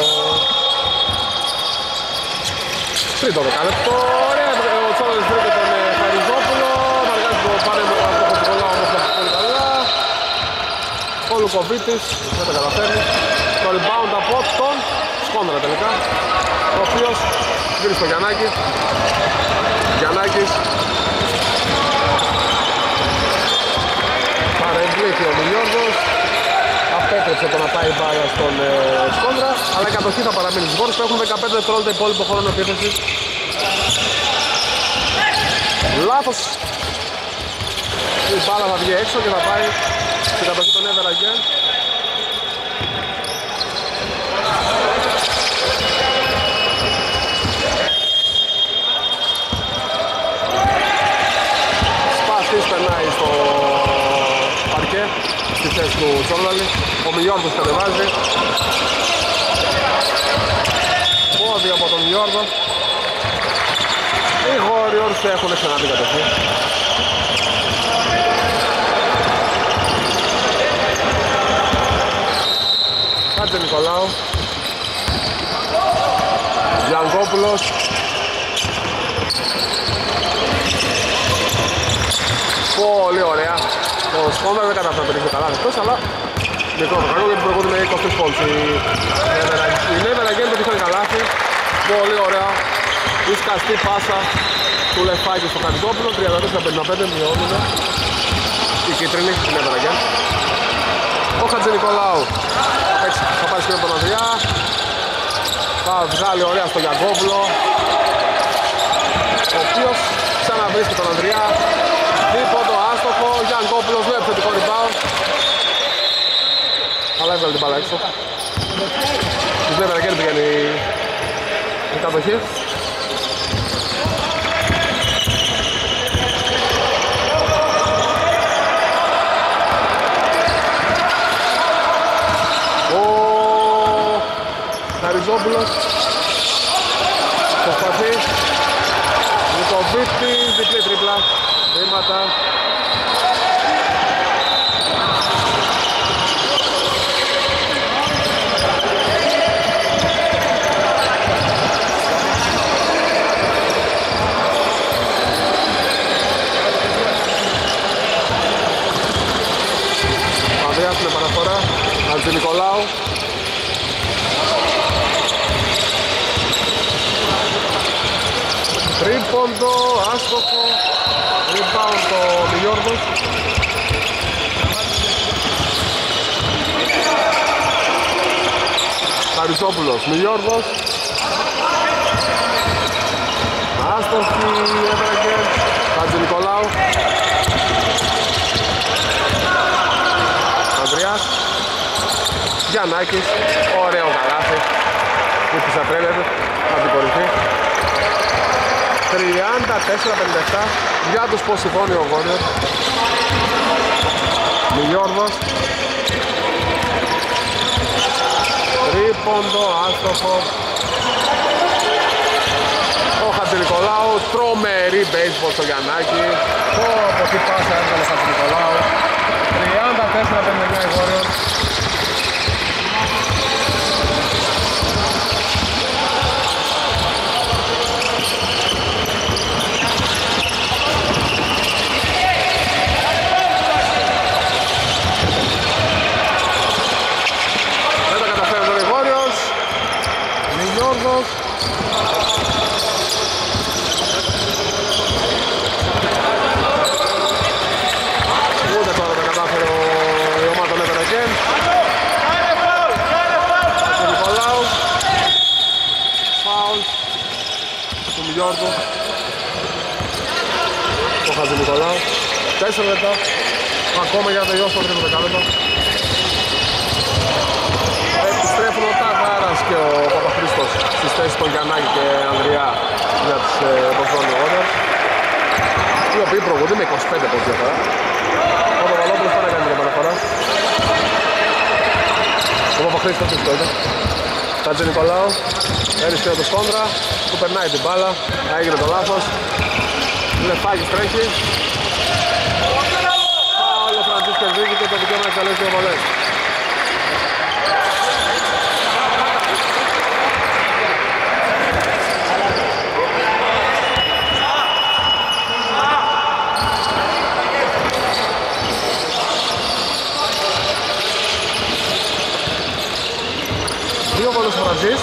τρίτο δεκάλεπτο. Ωραία, ο Τσόλος βρήκε τον Χαριζόπουλο. Μαργάζει το πάνελ με το Κολάου όμως θα πολύ καλά. Ο Λουκοβίτης δεν τα καταφέρνει. Το rebound από τον Σκόνδρα τελικά, ο οποίος γύρισε στο Γιαννάκη. Γιαννάκης παρεμβλήθη ο Μιλιόρδος. Απέτρεψε το να πάει μπάλα στον ε, Σκόνδρα, αλλά η κατοχή θα παραμείνει στους Βόρους που έχουν δεκαπέντε δευτερόλεπτα υπόλοιπο χρόνο επίθεσης. Λάθος. Η μπάλα θα βγει έξω και θα πάει στην κατοχή των Ever Again. Σπαστής περνάει στο παρκέ στη θέση του Τζόρλαλη. Ο Μιλιόρδος κατεβάζει. Πόδι από τον Μιλιόρδο. Οι Warriors έχουν ξανά την κατοχή. Χατζηνικολάου. Γιανγκόπουλος. Πολύ ωραία. Το Σκόνδρα δεν κατάφερε να πετύχει καλά αυτός, αλλά μικρό το κακό γιατί προηγούνται με είκοσι πόντους. Η Never Again πετύχανε καλάθι. Πολύ ωραία. Η σκαστή πάσα του Λεφάκη στο Χαριζόπουλο. τριάντα τέσσερα πενήντα πέντε μειώνουν. Η κίτρινη, η Never Again. Ο Χατζηνικολάου θα πάει σκηνό τον Ανδριά. Θα βγάλει ωραία στο Γιαγκόπουλο, ο οποίος ξαναβρίσκει τον Ανδριά. Δίποτο άστοχο, Γιαγκόπουλος με επιθετικό rebound, αλλά έβγαλε την μπάλα έξω. Της Never Again πηγαίνει η κατοχή. Χαριζόπουλος προσπαθεί. Λουκοβίτης, διπλή τρίπλα. Βήματα. Ανδρέας με παραφορά. Χατζηνικολάου. Τρίποντο, άστοχο, rebound το Μιλιόρδος. Χαριζόπουλος, Μιλιόρδος. Άστοχη, Ever Again, Χατζηνικολάου. Ανδρέας. Γιαννάκης, ωραίο καλάθι. Ήπισα τρέλερ, από την κορυφή. τριάντα τέσσερα πενήντα επτά για τους πως συμφώνει ο Warriors. Μιλιόρδος. Τρίποντο, άστοχο. Ο Χατζηνικολάου, τρομερή baseball στο Γιαννάκη. Πω από τι πάσα έβγαλε ο Χατζηνικολάου. τριάντα τέσσερα πενήντα εννιά οι Warriors. Χατζηνικολάου. Τέσσερα λεπτά. Ακόμα για να τελειώσει το τρίτο δεκάλεπτο. Επιστρέφουν ο Ταγάρας και ο Παπαχρήστος στις θέσεις των Γιαννάκη και Ανδριά για τους Boston Warriors, οι οποίοι προηγούνται με είκοσι πέντε πόντους διαφορά. Ο Παπαλόπουλος θα κάνει την επαναφορά. Ο Παπαχρήστος τι τότε. Χατζηνικολάου έρισκε το σκόντρα, του περνάει την μπάλα, έγινε το λάθος. Λεφάκης τρέχει. Άλλο Φραντζής κερδίζει και το δικαίωμα να εξαλέσει δύο βολές. Δύο βολές ο Φραντζής.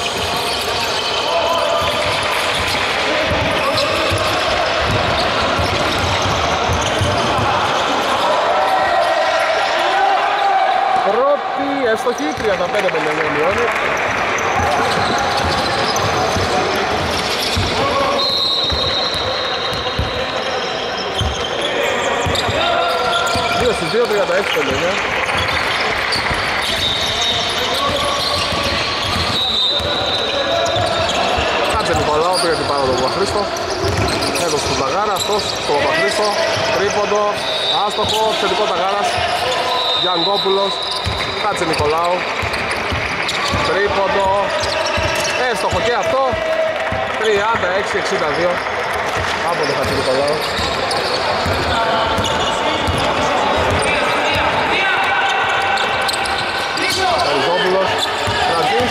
Εύστοχη, τριάντα πέντε πενήντα εννέα μειώνει. Δύο στις δύο, τριάντα έξι πενήντα εννέα. Κάτσε Νικολάου, πήγε την πάνω τον Παπαχρήστο. Έδωσε τον Ταγάρα, αυτός στον Παπαχρήστο. Τρίποντο, άστοχο, θετικό Ταγάρας. Γιανγκόπουλος. Κάτσε Νικολάου. Τρίποντο. Έστοχο και αυτό. τριάντα έξι εξήντα δύο από τον Κάτσε Νικολάου. Αριζόπουλος. Φραντζής.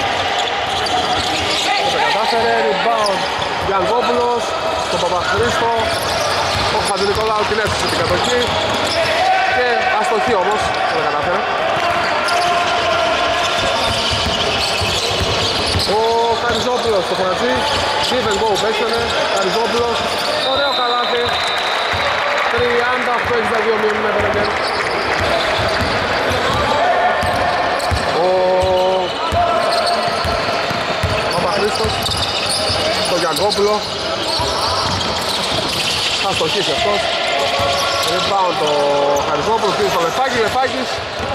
Το κατάφερε. Rebound. Γιανγκόπουλος. Στον Παπαχρήστο. Ο Κάτσε Νικολάου την έσωσε την κατοχή. Και αστοχή όμως. Δεν το κατάφερε. Ο Χαριζόπουλος στο Φραντζή, give and go παίξανε, Χαριζόπουλος, ωραίο καλάθι, τριάντα οκτώ εξήντα δύο μείνουμε πέντε. Ο Παπαχρήστος, στο Γιανγκόπουλο, θα στοχίσει αυτός, rebound το Χαριζόπουλος, πίσω στο Λεφάκη, Λεφάκης,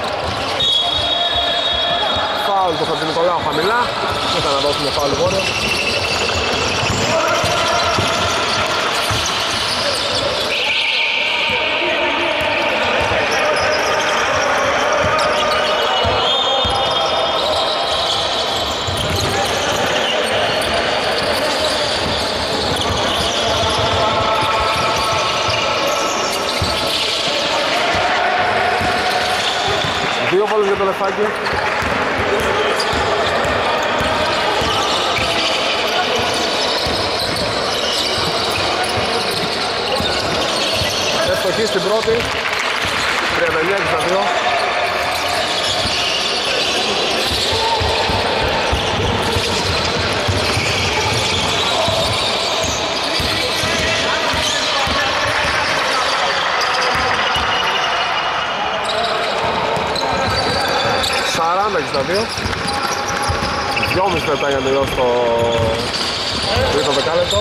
φάουλ το Χατζηνικολάου χαμηλά, δεν θα να δώσουμε φάουλ Βόρειο. Δύο βόλες για το Λεφάκη. Ευστοχή στην πρώτη, τριάντα εννέα εξήντα δύο. σαράντα εξήντα δύο. δυόμισι λεπτά για να τελειώσει το τρίτο δεκάλεπτο.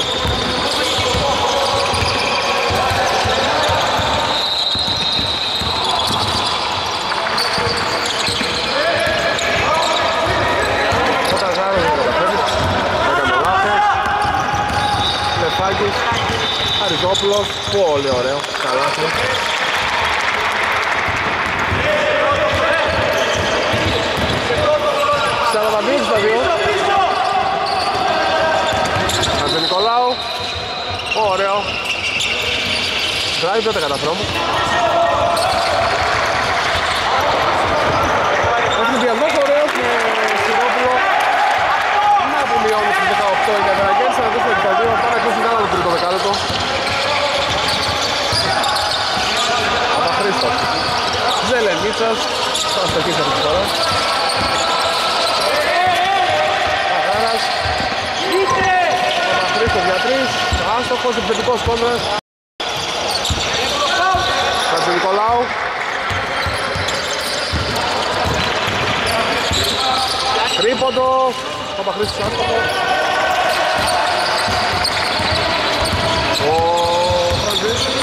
Χαριζόπουλος, πολύ ωραίο, καλάθι. σαράντα δύο εξήντα δύο. Χατζηνικολάου, ωραίο. Drive δεν τα καταφέρω. Έχει διαδός ωραίος με Σιρόπουλο. Να που μειώνει στις δεκαοκτώ για τα Αγγέλης, να δώσουμε εξήντα δύο, πάρα και στην άλλο το τρίτο δεκάλεπτο. Παπαχρήστος. Ζελενίτσας, θα στοχίσει αυτή τη φορά. Παγάρας. Παπαχρήστος για τρεις, άστοχος, επιθετικός κόντρας. Χατζηνικολάου. Τρίποντο, Παπαχρήστος άστοχος. Ο Φραντζής.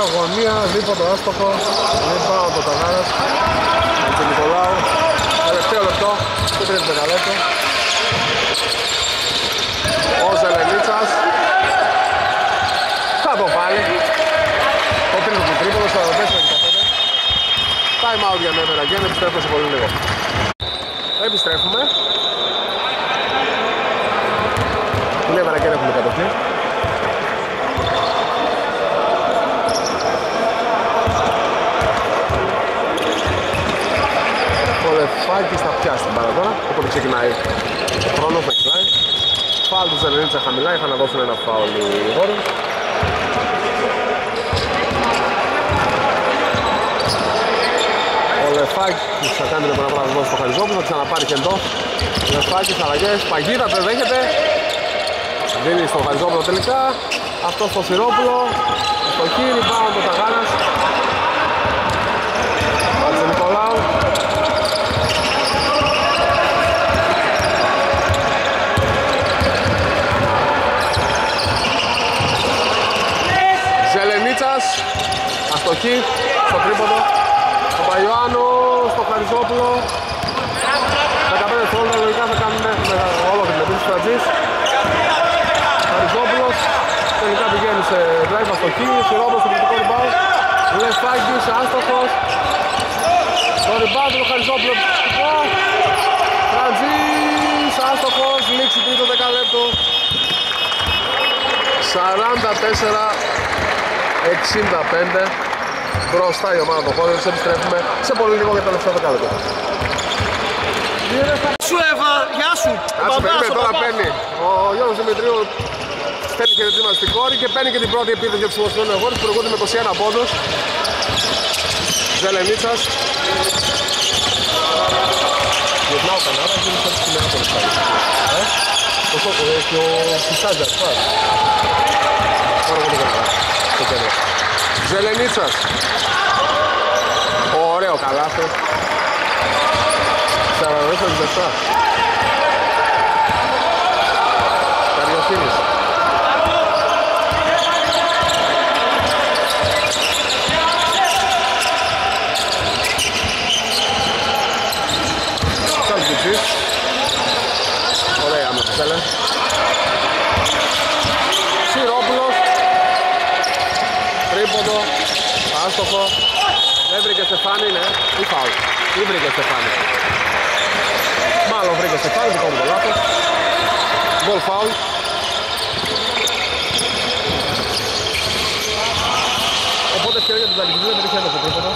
αγωνία, δίποτο άστοχο. Δεν πάω από το Ταγάρας. Ο Νικολάου. Τελευταίο λεπτό, το τρίτο δεκαλέπτο. Ο Ζελενίτσας. Θα το βάλει. Ο τρίτος του τρίποδος, σαράντα τέσσερα δεκαπέντε. Time out για Never Again, επιστρέφουμε σε πολύ λίγο. Επιστρέφουμε. Never Again έχουμε κατοχή. Ο Λεφάκης θα πιάσει την μπάλα τώρα, οπότε ξεκινάει ο χρόνος να κοιτάει. Φάουλ του Ζελενίτσα χαμηλά, είχαν να δώσουν ένα φάουλ οι Βόρειοι. Ο Λεφάκης θα κάνει την επαναπραγματικό στο Χαριζόπουλο, θα ξαναπάρει κεντό. Ο Λεφάκης, αλλαγές, παγίδα, δεν δέχεται. Δίνει στο Χαριζόπουλο τελικά. Αυτό στο Σιρόπουλο. Στο χείρι, πάνω το Ταγάνας. Άτσε Νικολάου. Ζελενίτσας. Αστοχή στο τρίποδο. Ο Παϊωάννου στο Χαριζόπουλο. δεκαπέντε δευτερόλεπτα λογικά θα κάνουν όλο την επίθεση του Φρατζής. Χαριζόπουλος τελικά πηγαίνει σε drive αστοχή. Σιρόπουλος στο κριτικό rebound. Λεφάκης άστοχος. Το rebound του Χαριζόπουλο. Φρατζής άστοχος. Λήξη τρίτο δεκαλέπτο. σαράντα τέσσερα εξήντα πέντε. Μπροστά η ομάδα των χώρων, επιστρέφουμε σε πολύ λίγο για τα τελευταία δεκάλεπτα. Σου Εύα, γεια σου! Άτσε περίμενε, τώρα παίρνει. Ο Γιώργος Δημητρίου στέλνει και την στην κόρη και παίρνει και την πρώτη επίθεση για τους Μοσχολών Εγώρους που προηγούνται με είκοσι ένα πόντους. Ζελενίτσας. Γυρνάω κανάρα, γίνει σαν τη μέρα πολύ πάλι. Το σώκο, και ο Φυσάζας, πάλι. Πάρα πολύ καλά, στο τέλος. Ζελενίτσας. Ωραίο καλάθι. σαράντα τέσσερα δεκαεπτά. Καριοφίλης. Τσαλκιτσής. Ωραία με το θέλε. Σιρόπουλος. Τρίποντο. Άστοχο. Δεν βρήκε Στεφάνη, ναι. Ή φάουλ. Ή βρήκε Στεφάνη. Μάλλον βρήκε Στεφάνη, δικό μου το λάθος. Γκολ φάουλ. Οπότε ευκαιρία για τους Ζαλγκιζούς δεν είχε έδωσε τρίποντο.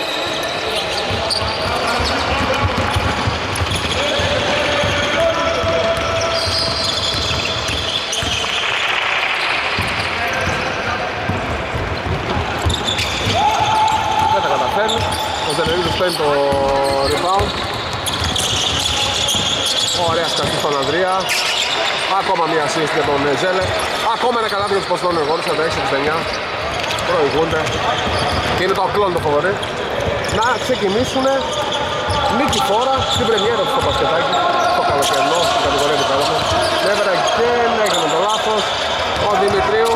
Ο Ζελενίτσας παίρνει το rebound. Ωραία σκαστή στον Ανδρία. Ακόμα μία assist για τον Ζέλε. Ακόμα ένα καλάθι για τους Ποστών Εγώρους, σαράντα έξι εξήντα εννιά. Προηγούνται. Και είναι το απλό το φοβορεί. Να ξεκινήσουν νίκη φόρα στην πρεμιέρα του στο μπασκετάκι. Στο καλοκαιρινό, στην κατηγορία του Πέλαμο. Never Again, έγινε το λάθος. Ο Δημητρίου.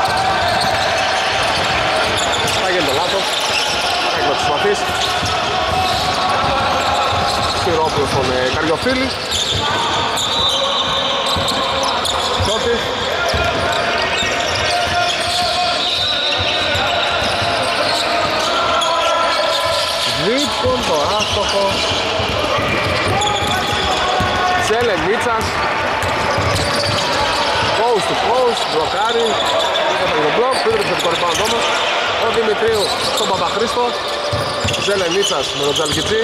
Θα γίνει το λάθος. Θα τους μαθείς. Σιρόπουλος στον ε, Καριοφίλη. Τσότης. Δίπον το άστοχο. Ζελενίτσας. Post to post, μπλοκάρει. Έφαγε το μπλοκ, πήρε το θετικό rebound όμως. Ο Δημητρίου στον Παπαχρήστο. Ζελενίτσας με τον Τζαλκιτσί.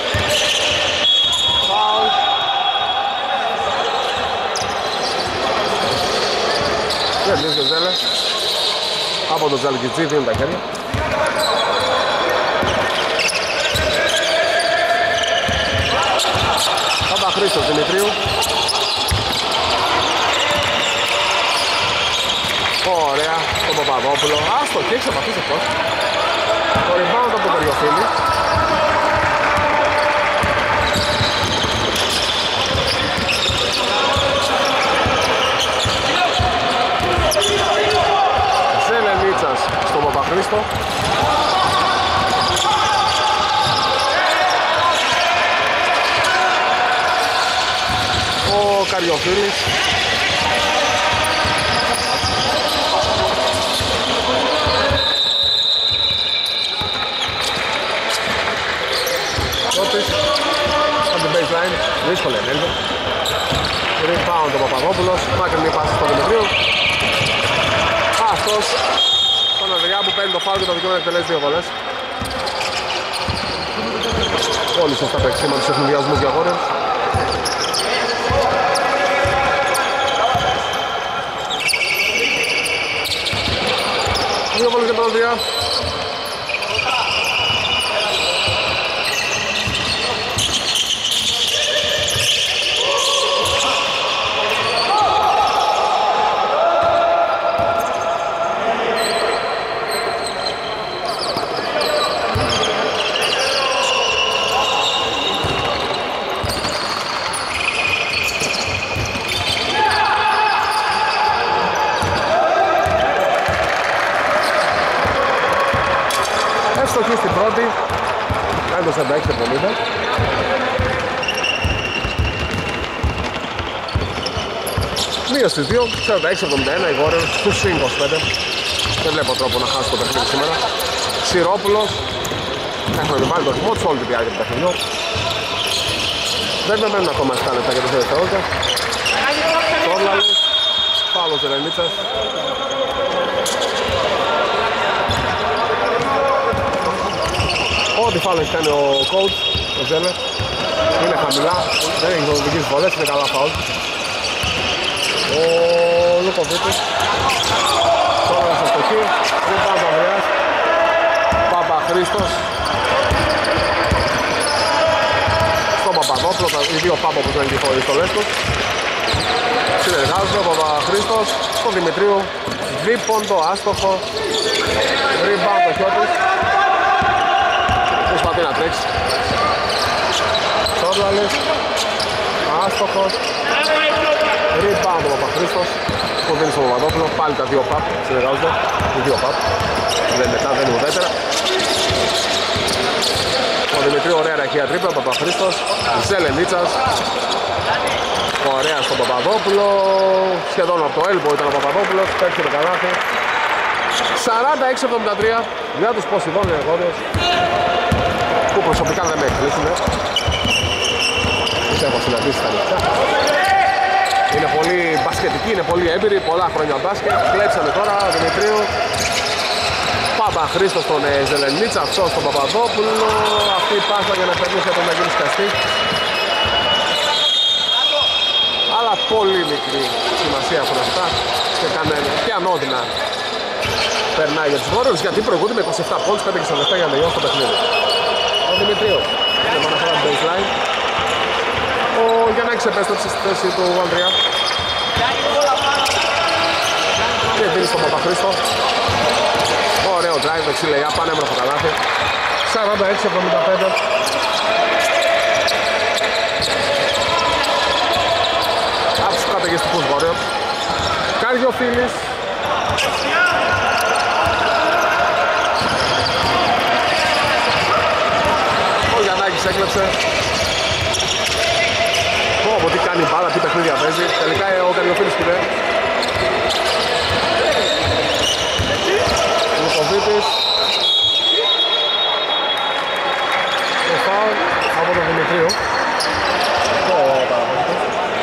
Φάουλ. Δεν βρίσκεται Ζέλε. Από τον Τζαλκιτσί δίνουν τα χέρια. Παπαχρήστος Δημητρίου. Ωραία, τον Παπαδόπουλο. Άστο και έχει απαθήσει αυτός. Το rebound από τον Καριοφίλη. Ζελενίτσας στον Παπαχρήστο. Παπαχρήστο. Ο Καριοφίλης. Τότης από την baseline, δύσκολη ενέργεια. Rebound ο Παπαδόπουλος, μάκρυνη πάση στο Δημητρίου. Αυτός στον Ανδριά που παίρνει το φάουλ και το δικαίωμα να εκτελέσει δύο βολές. Όλοι σωστά παίξιμα τους εθνιδιασμούς για χώρες. Δύο βολές για τον Ανδριά. Εύστοχη στην πρώτη, έντος σαράντα έξι εβδομήντα. Μία στις δύο, σαράντα έξι εβδομήντα ένα οι Warriors στους είκοσι πέντε. Δεν βλέπω τρόπο να χάσει το παιχνίδι σήμερα. Σιρόπουλος, έχουμε επιβάλει το ρυθμό τους όλη τη διάρκεια του παιχνιδιού. Δεν με μένουν ακόμα επτά λεπτά για το δύο δευτερόλεπτα. Τόρλαλος, Παύλος Ζελενίτσας. Ό,τι φάουλ έχει κάνει ο coach, ο Ζέλερ, είναι χαμηλά, δεν έχει δομικές βολές, είναι καλά φάουλ. Ο Λουκοβίτης, τώρα είναι στο στοχείο, δεν πάει ο Παυριάς, Παπαχρήστος, στον Παπαδόπουλο, οι δύο Πάπα που δεν έχει οι στολές τους. Συνεργάζονται ο Παπαχρήστος, στον Δημητρίου, δίποντο, άστοχο, rebound ο Χιώτης. Προσπαθεί να τρέξει. Τσόρλαλης, άστοχος. Rebound ο Παπαχρήστος που δίνει στον Παπαδόπουλο. Πάλι τα δύο παπ συνεργάζονται. Οι δύο παπ. Δεν μετά, δεν είναι ουδέτερα. Ο Δημητρίου ωραία ραχεία τρίπλα. Ο Παπαχρήστος. Ζελενίτσας. Ωραία στον Παπαδόπουλο. Σχεδόν από το elbow ήταν ο Παπαδόπουλος. Παίξει το καλάθι. σαράντα έξι εβδομήντα τρία για τους Ποσειδώνια Warriors, που προσωπικά δεν με εκπλήσουν. Τους έχω συναντήσει στα νυχτά. Είναι πολύ μπασκετικοί, είναι πολύ έμπειροι, πολλά χρόνια μπάσκετ. Κλέψανε τώρα Δημητρίου. Παπαχρήστος στον Ζελενίτσα, αυτό στον Παπαδόπουλο. Αυτή η πάσα για να περνούσε από να γίνει σκαστή. Αλλά πολύ μικρή σημασία από αυτά και, και ανώδυνα περνάει για τους Warriors, γιατί προηγούνται με είκοσι επτά πόντους, πέντε και σαράντα επτά για να τελειώσει το παιχνίδι. Ο Δημητρίου είναι μόνο αφορά την baseline. Ο Γιαννάκης επέστρεψε στη θέση του Ανδριά και δίνει στον Παπαχρήστο. Ωραίο drive, δεξί λειά, πανέμορφο καλάθι. σαράντα έξι εβδομήντα πέντε. Από τους καταιγιστικούς Warriors. Καριοφίλης. Ο Γιαννάκης έκλεψε. Πω πω τι κάνει η μπάλα, τι παιχνίδια παίζει. Τελικά ο Καριοφίλης πήρε. Ο Λουκοβίτης. Το φάουλ από τον Δημητρίου. Το παραπέμπτος.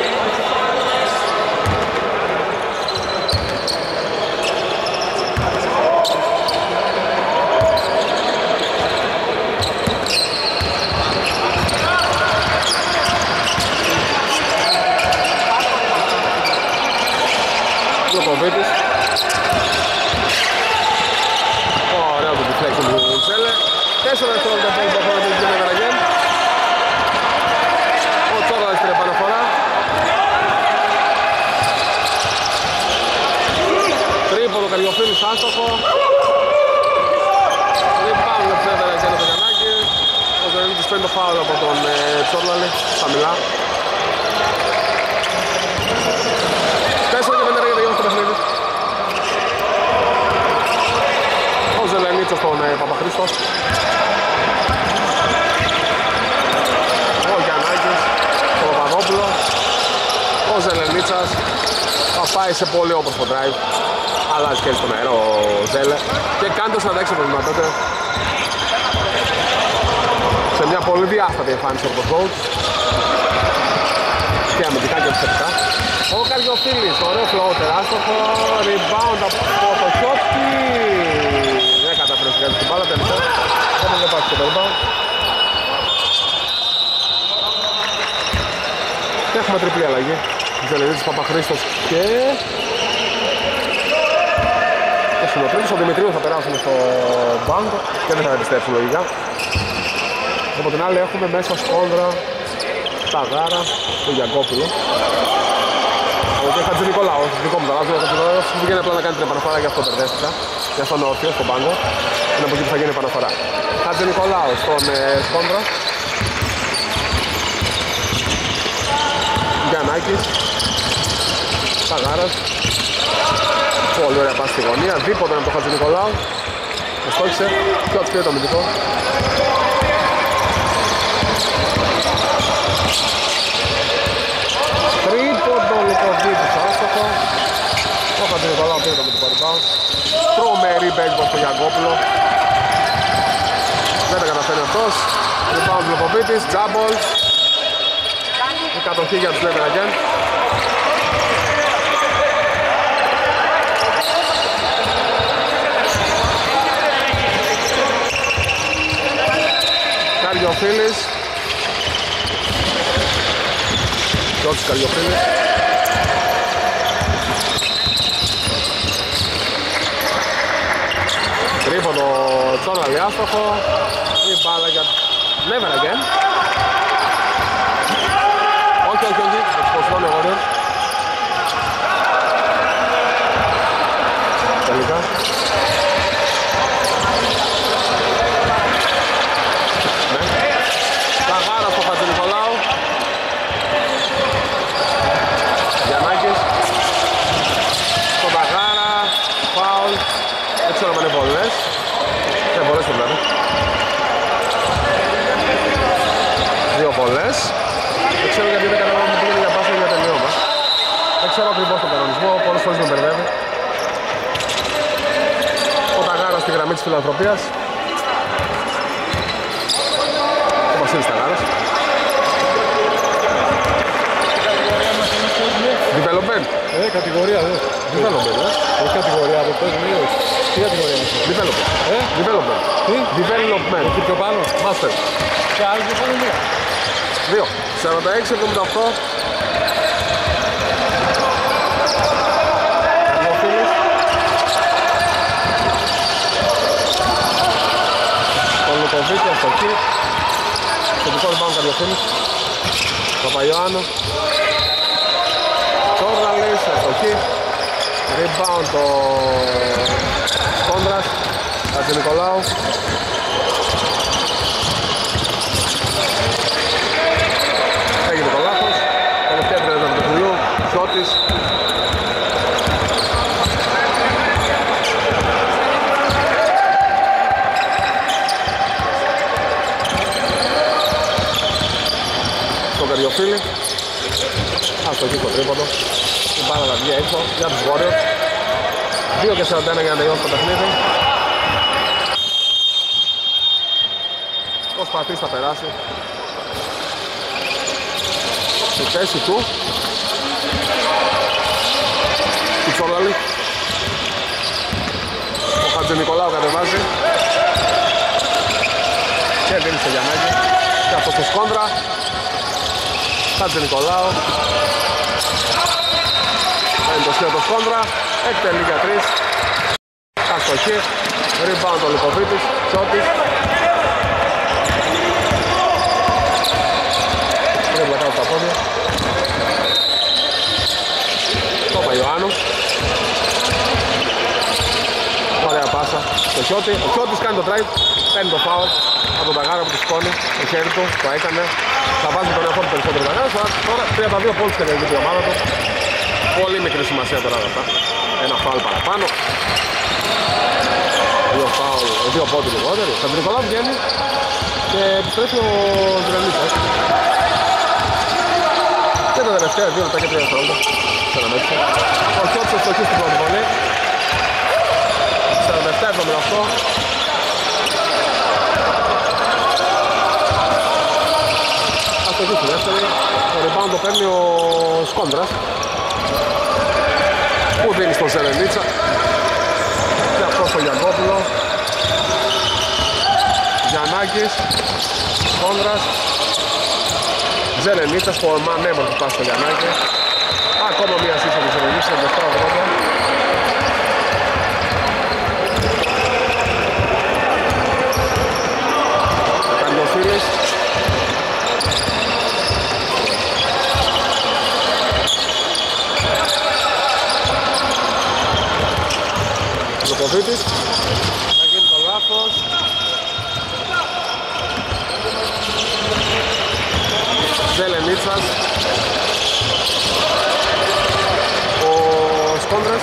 Λουκοβίτης. Ωραίο το deflection του Ζέλε. Τέσσερα δευτερόλεπτα πόντου από το Junior Καραγέν. Ο Τσόρλας στην επαναφορά. Τρίποδο Καριοφίλης άστοχο. Rebound με ψεύδερα Καραγέν από τον Γιαννάκη. Ο Ζελενίτης παίρνει το φάουλ από τον Τσόρλαλη χαμηλά. Τέσσερα και πέντε για το παιχνίδι. Ο Ζελενίτης Πάλτσας. Θα πάει σε πολύ όμορφο drive. Αλλάζει και στον αέρα ο Ζέλε. Και κάνει το σαράντα έξι εβδομήντα πέντε. Σε μια πολύ διάστατη εμφάνιση από τον coach. Και αμυντικά και επιθετικά. Ο Καριοφίλης, ωραίο floater, άστοχο, rebound από το Χιώτη. Δεν καταφέρει να κάνει την μπάλα, τελικά. Όμως δεν υπάρχει και το rebound. Και έχουμε τριπλή αλλαγή. Ζελεδίτης, Παπαχρήστος και... ο Συνοτρίτης, ο Δημητρίου θα περάσουμε στο μπάνκ και δεν θα επιστρέψουμε λογικά. Από την άλλη έχουμε μέσα Σκόνδρα, Ταγάρα, τον Γιαγκόπουλο. Από εκεί Χατζη Νικολάου, δικό μου το λάθος, ο Χατζη που βγαίνει απλά να κάνει την επαναφορά, γι' αυτό μπερδεύτηκα. Για στον όρθιο, στον πάγκο. Είναι από εκεί που θα γίνει επαναφορά. Χατζη Νικολάου στον ε, Σκόνδρα. Γιαννάκης. Ταγάρας. Πολύ ωραία πάση στη γωνία, δίποτε από τον Χατζη Νικολάου. Το στόχισε, πιο έτσι πήρε το αμυντικό. Τρίποντο Λουκοβίτης, άστοχο. Ο Χατζη Νικολάου πήρε το αμυντικό rebound. Τρομερή baseball στο Γιαγκόπουλο. Δεν τα καταφέρει αυτός. Rebound Λουκοβίτης, τζάμπολ. Η κατοχή για τους Never Again. Καριοφίλης. Γιώργος Καριοφίλης. Τρίποντο Τσόναλη άστοχο. Η μπάλα για Never Again. Όχι, όχι, όχι. Εξποσλώνει ο Warriors. Τελικά. Ταγάρα στο Χατζη Νικολάου. Γιαννάκης. Στον Ταγάρα. Φάουλ. Δεν ξέρω αν είναι βολές. Είναι βολές το πλέον. Δύο βολές. Δεν ξέρω γιατί δεν κανένα μου πήγαινε για πάσα για τελείωμα. Δεν ξέρω ακριβώς τον κανονισμό. Πολλές φορές με μπερδεύει. Ο Ταγάρας στη γραμμή της φιλανθρωπίας. Ο Βασίλης Ταγάρας. Development. Ε, κατηγορία δε. Development, ε. Όχι κατηγορία, από πες μου, τι κατηγορία είναι αυτή. Development. Ε, Development. τι. Development. Εκεί πιο πάνω. Master. Και άλλη πιο πάνω μία. Δύο. σαράντα έξι εβδομήντα οκτώ. Καριοφίλης. Τον Λουκοβίτη, αστοχή. Θετικό rebound Καριοφίλης. Παπαϊωάννου. Τσόρναλης, αστοχή. Rebound το Κόντρας. Χατζη Νικολάου. Έγινε το λάθος. Τελευταία τριάντα του παιχνιδιού. Σιώτης. Στον Καριοφίλη. Αστοχή στο τρίποντο. Η μπάλα να βγει έξω για τους Warriors. δύο και σαράντα ένα για να τελειώσει το παιχνίδι. Προσπαθείς θα περάσει. Στη θέση του Πιτσόλαλη. Ο Χατζη Νικολάου κατεβάζει και δίνει στο Γιαννάκη και αυτό στο Σκόντρα. Χατζη Νικολάου είναι το σχέδιο το Σκόντρα, εκτελεί για τρεις, αστοχή, rebound ο Λουκοβίτης, Τσότης. Πρέπει να κάνω τα πόδια. Το Παϊωάννου. Ωραία πάσα στο Χιώτη. Ο Χιώτης κάνει το drive, παίρνει το foul από τον Ταγάρα που του σηκώνει το χέρι του, το έκανε. Θα βάζει τον εαυτό του περισσότερο Ταγάρας. Τώρα τριάντα δύο πόντους και τελειώσει η ομάδα του. Πολύ μικρή σημασία τώρα αυτά. Ένα foul παραπάνω. Δύο foul, δύο πόντους λιγότεροι. Θα την Νικολάου βγαίνει και επιστρέφει ο Ζηλανίτας. Και τα τελευταία δύο λεπτά και τρία δευτερόλεπτα. Ξαναμέτρησε. Ο Κιότσος ευστοχή στην πρώτη βολή. σαράντα επτά εβδομήντα οκτώ. Αστοχή στη δεύτερη. Το rebound το παίρνει ο Σκόντρας, που δίνει στον Ζελενίτσα. Και αυτό στο Γιαννόπουλο. Γιαννάκης, Σκόντρας, Ζελενίτσας, φορμάν έμορφη πάση στο Γιαννάκη. Ακόμα μία σύστα του Ζελενίτσα, δεκαεπτά ογδόντα. Καλιοφίλης. Ζοκοβίτης. Θα γίνει το λάθος. Ζελενίτσας. Ο Σκόντρας.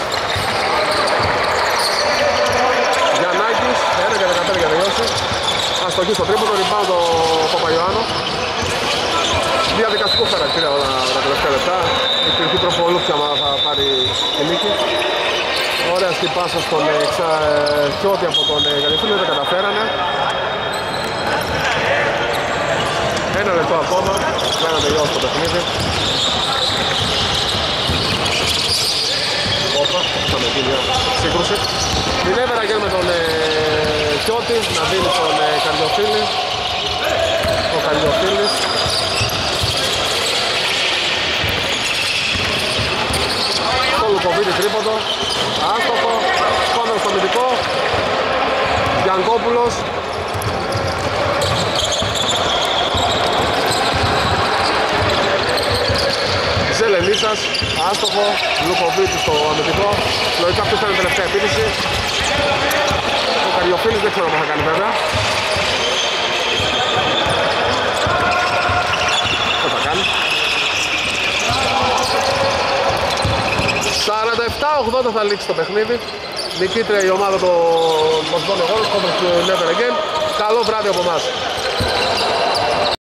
Γιαννάκης. ένα και δεκαπέντε για τελειώσει. Αστοχή στο τρίποντο, rebound ο Παπαϊωάννου. Διαδικαστικό χαρακτήρα τα τελευταία λεπτά. Υπήρχε προπολούψια άμα θα πάρει τη νίκη. Ωραία στην πάσα στον Χιώτη από τον Καλυφίλη, δεν τα καταφέρανε. Ένα λεπτό ακόμα, για να τελειώσει το παιχνίδι. Όπα, θα με γίνει μια σύγκρουση. Μιλέβερα και με τον Χιώτη να δίνει στον Καλιοφίλη. Ο Καλιοφίλης. Το Λουκοβίτη τρίποντο. Άστοχο. Πάνω στο αμυντικό. Γιανκόπουλος. Ζελενίτσας. Άστοχο. Λουκοβίτη στο αμυντικό. Λογικά αυτός ήταν η τελευταία επίδυση. Ο Καριοφίλης δεν ξέρω αν θα κάνει βέβαια. Δεν θα κάνει. σαράντα επτά ογδόντα θα λήξει το παιχνίδι. Νικήτρια η ομάδα των Μακεδόνιων Γόλων κόντρα του Never Again. Καλό βράδυ από εμάς.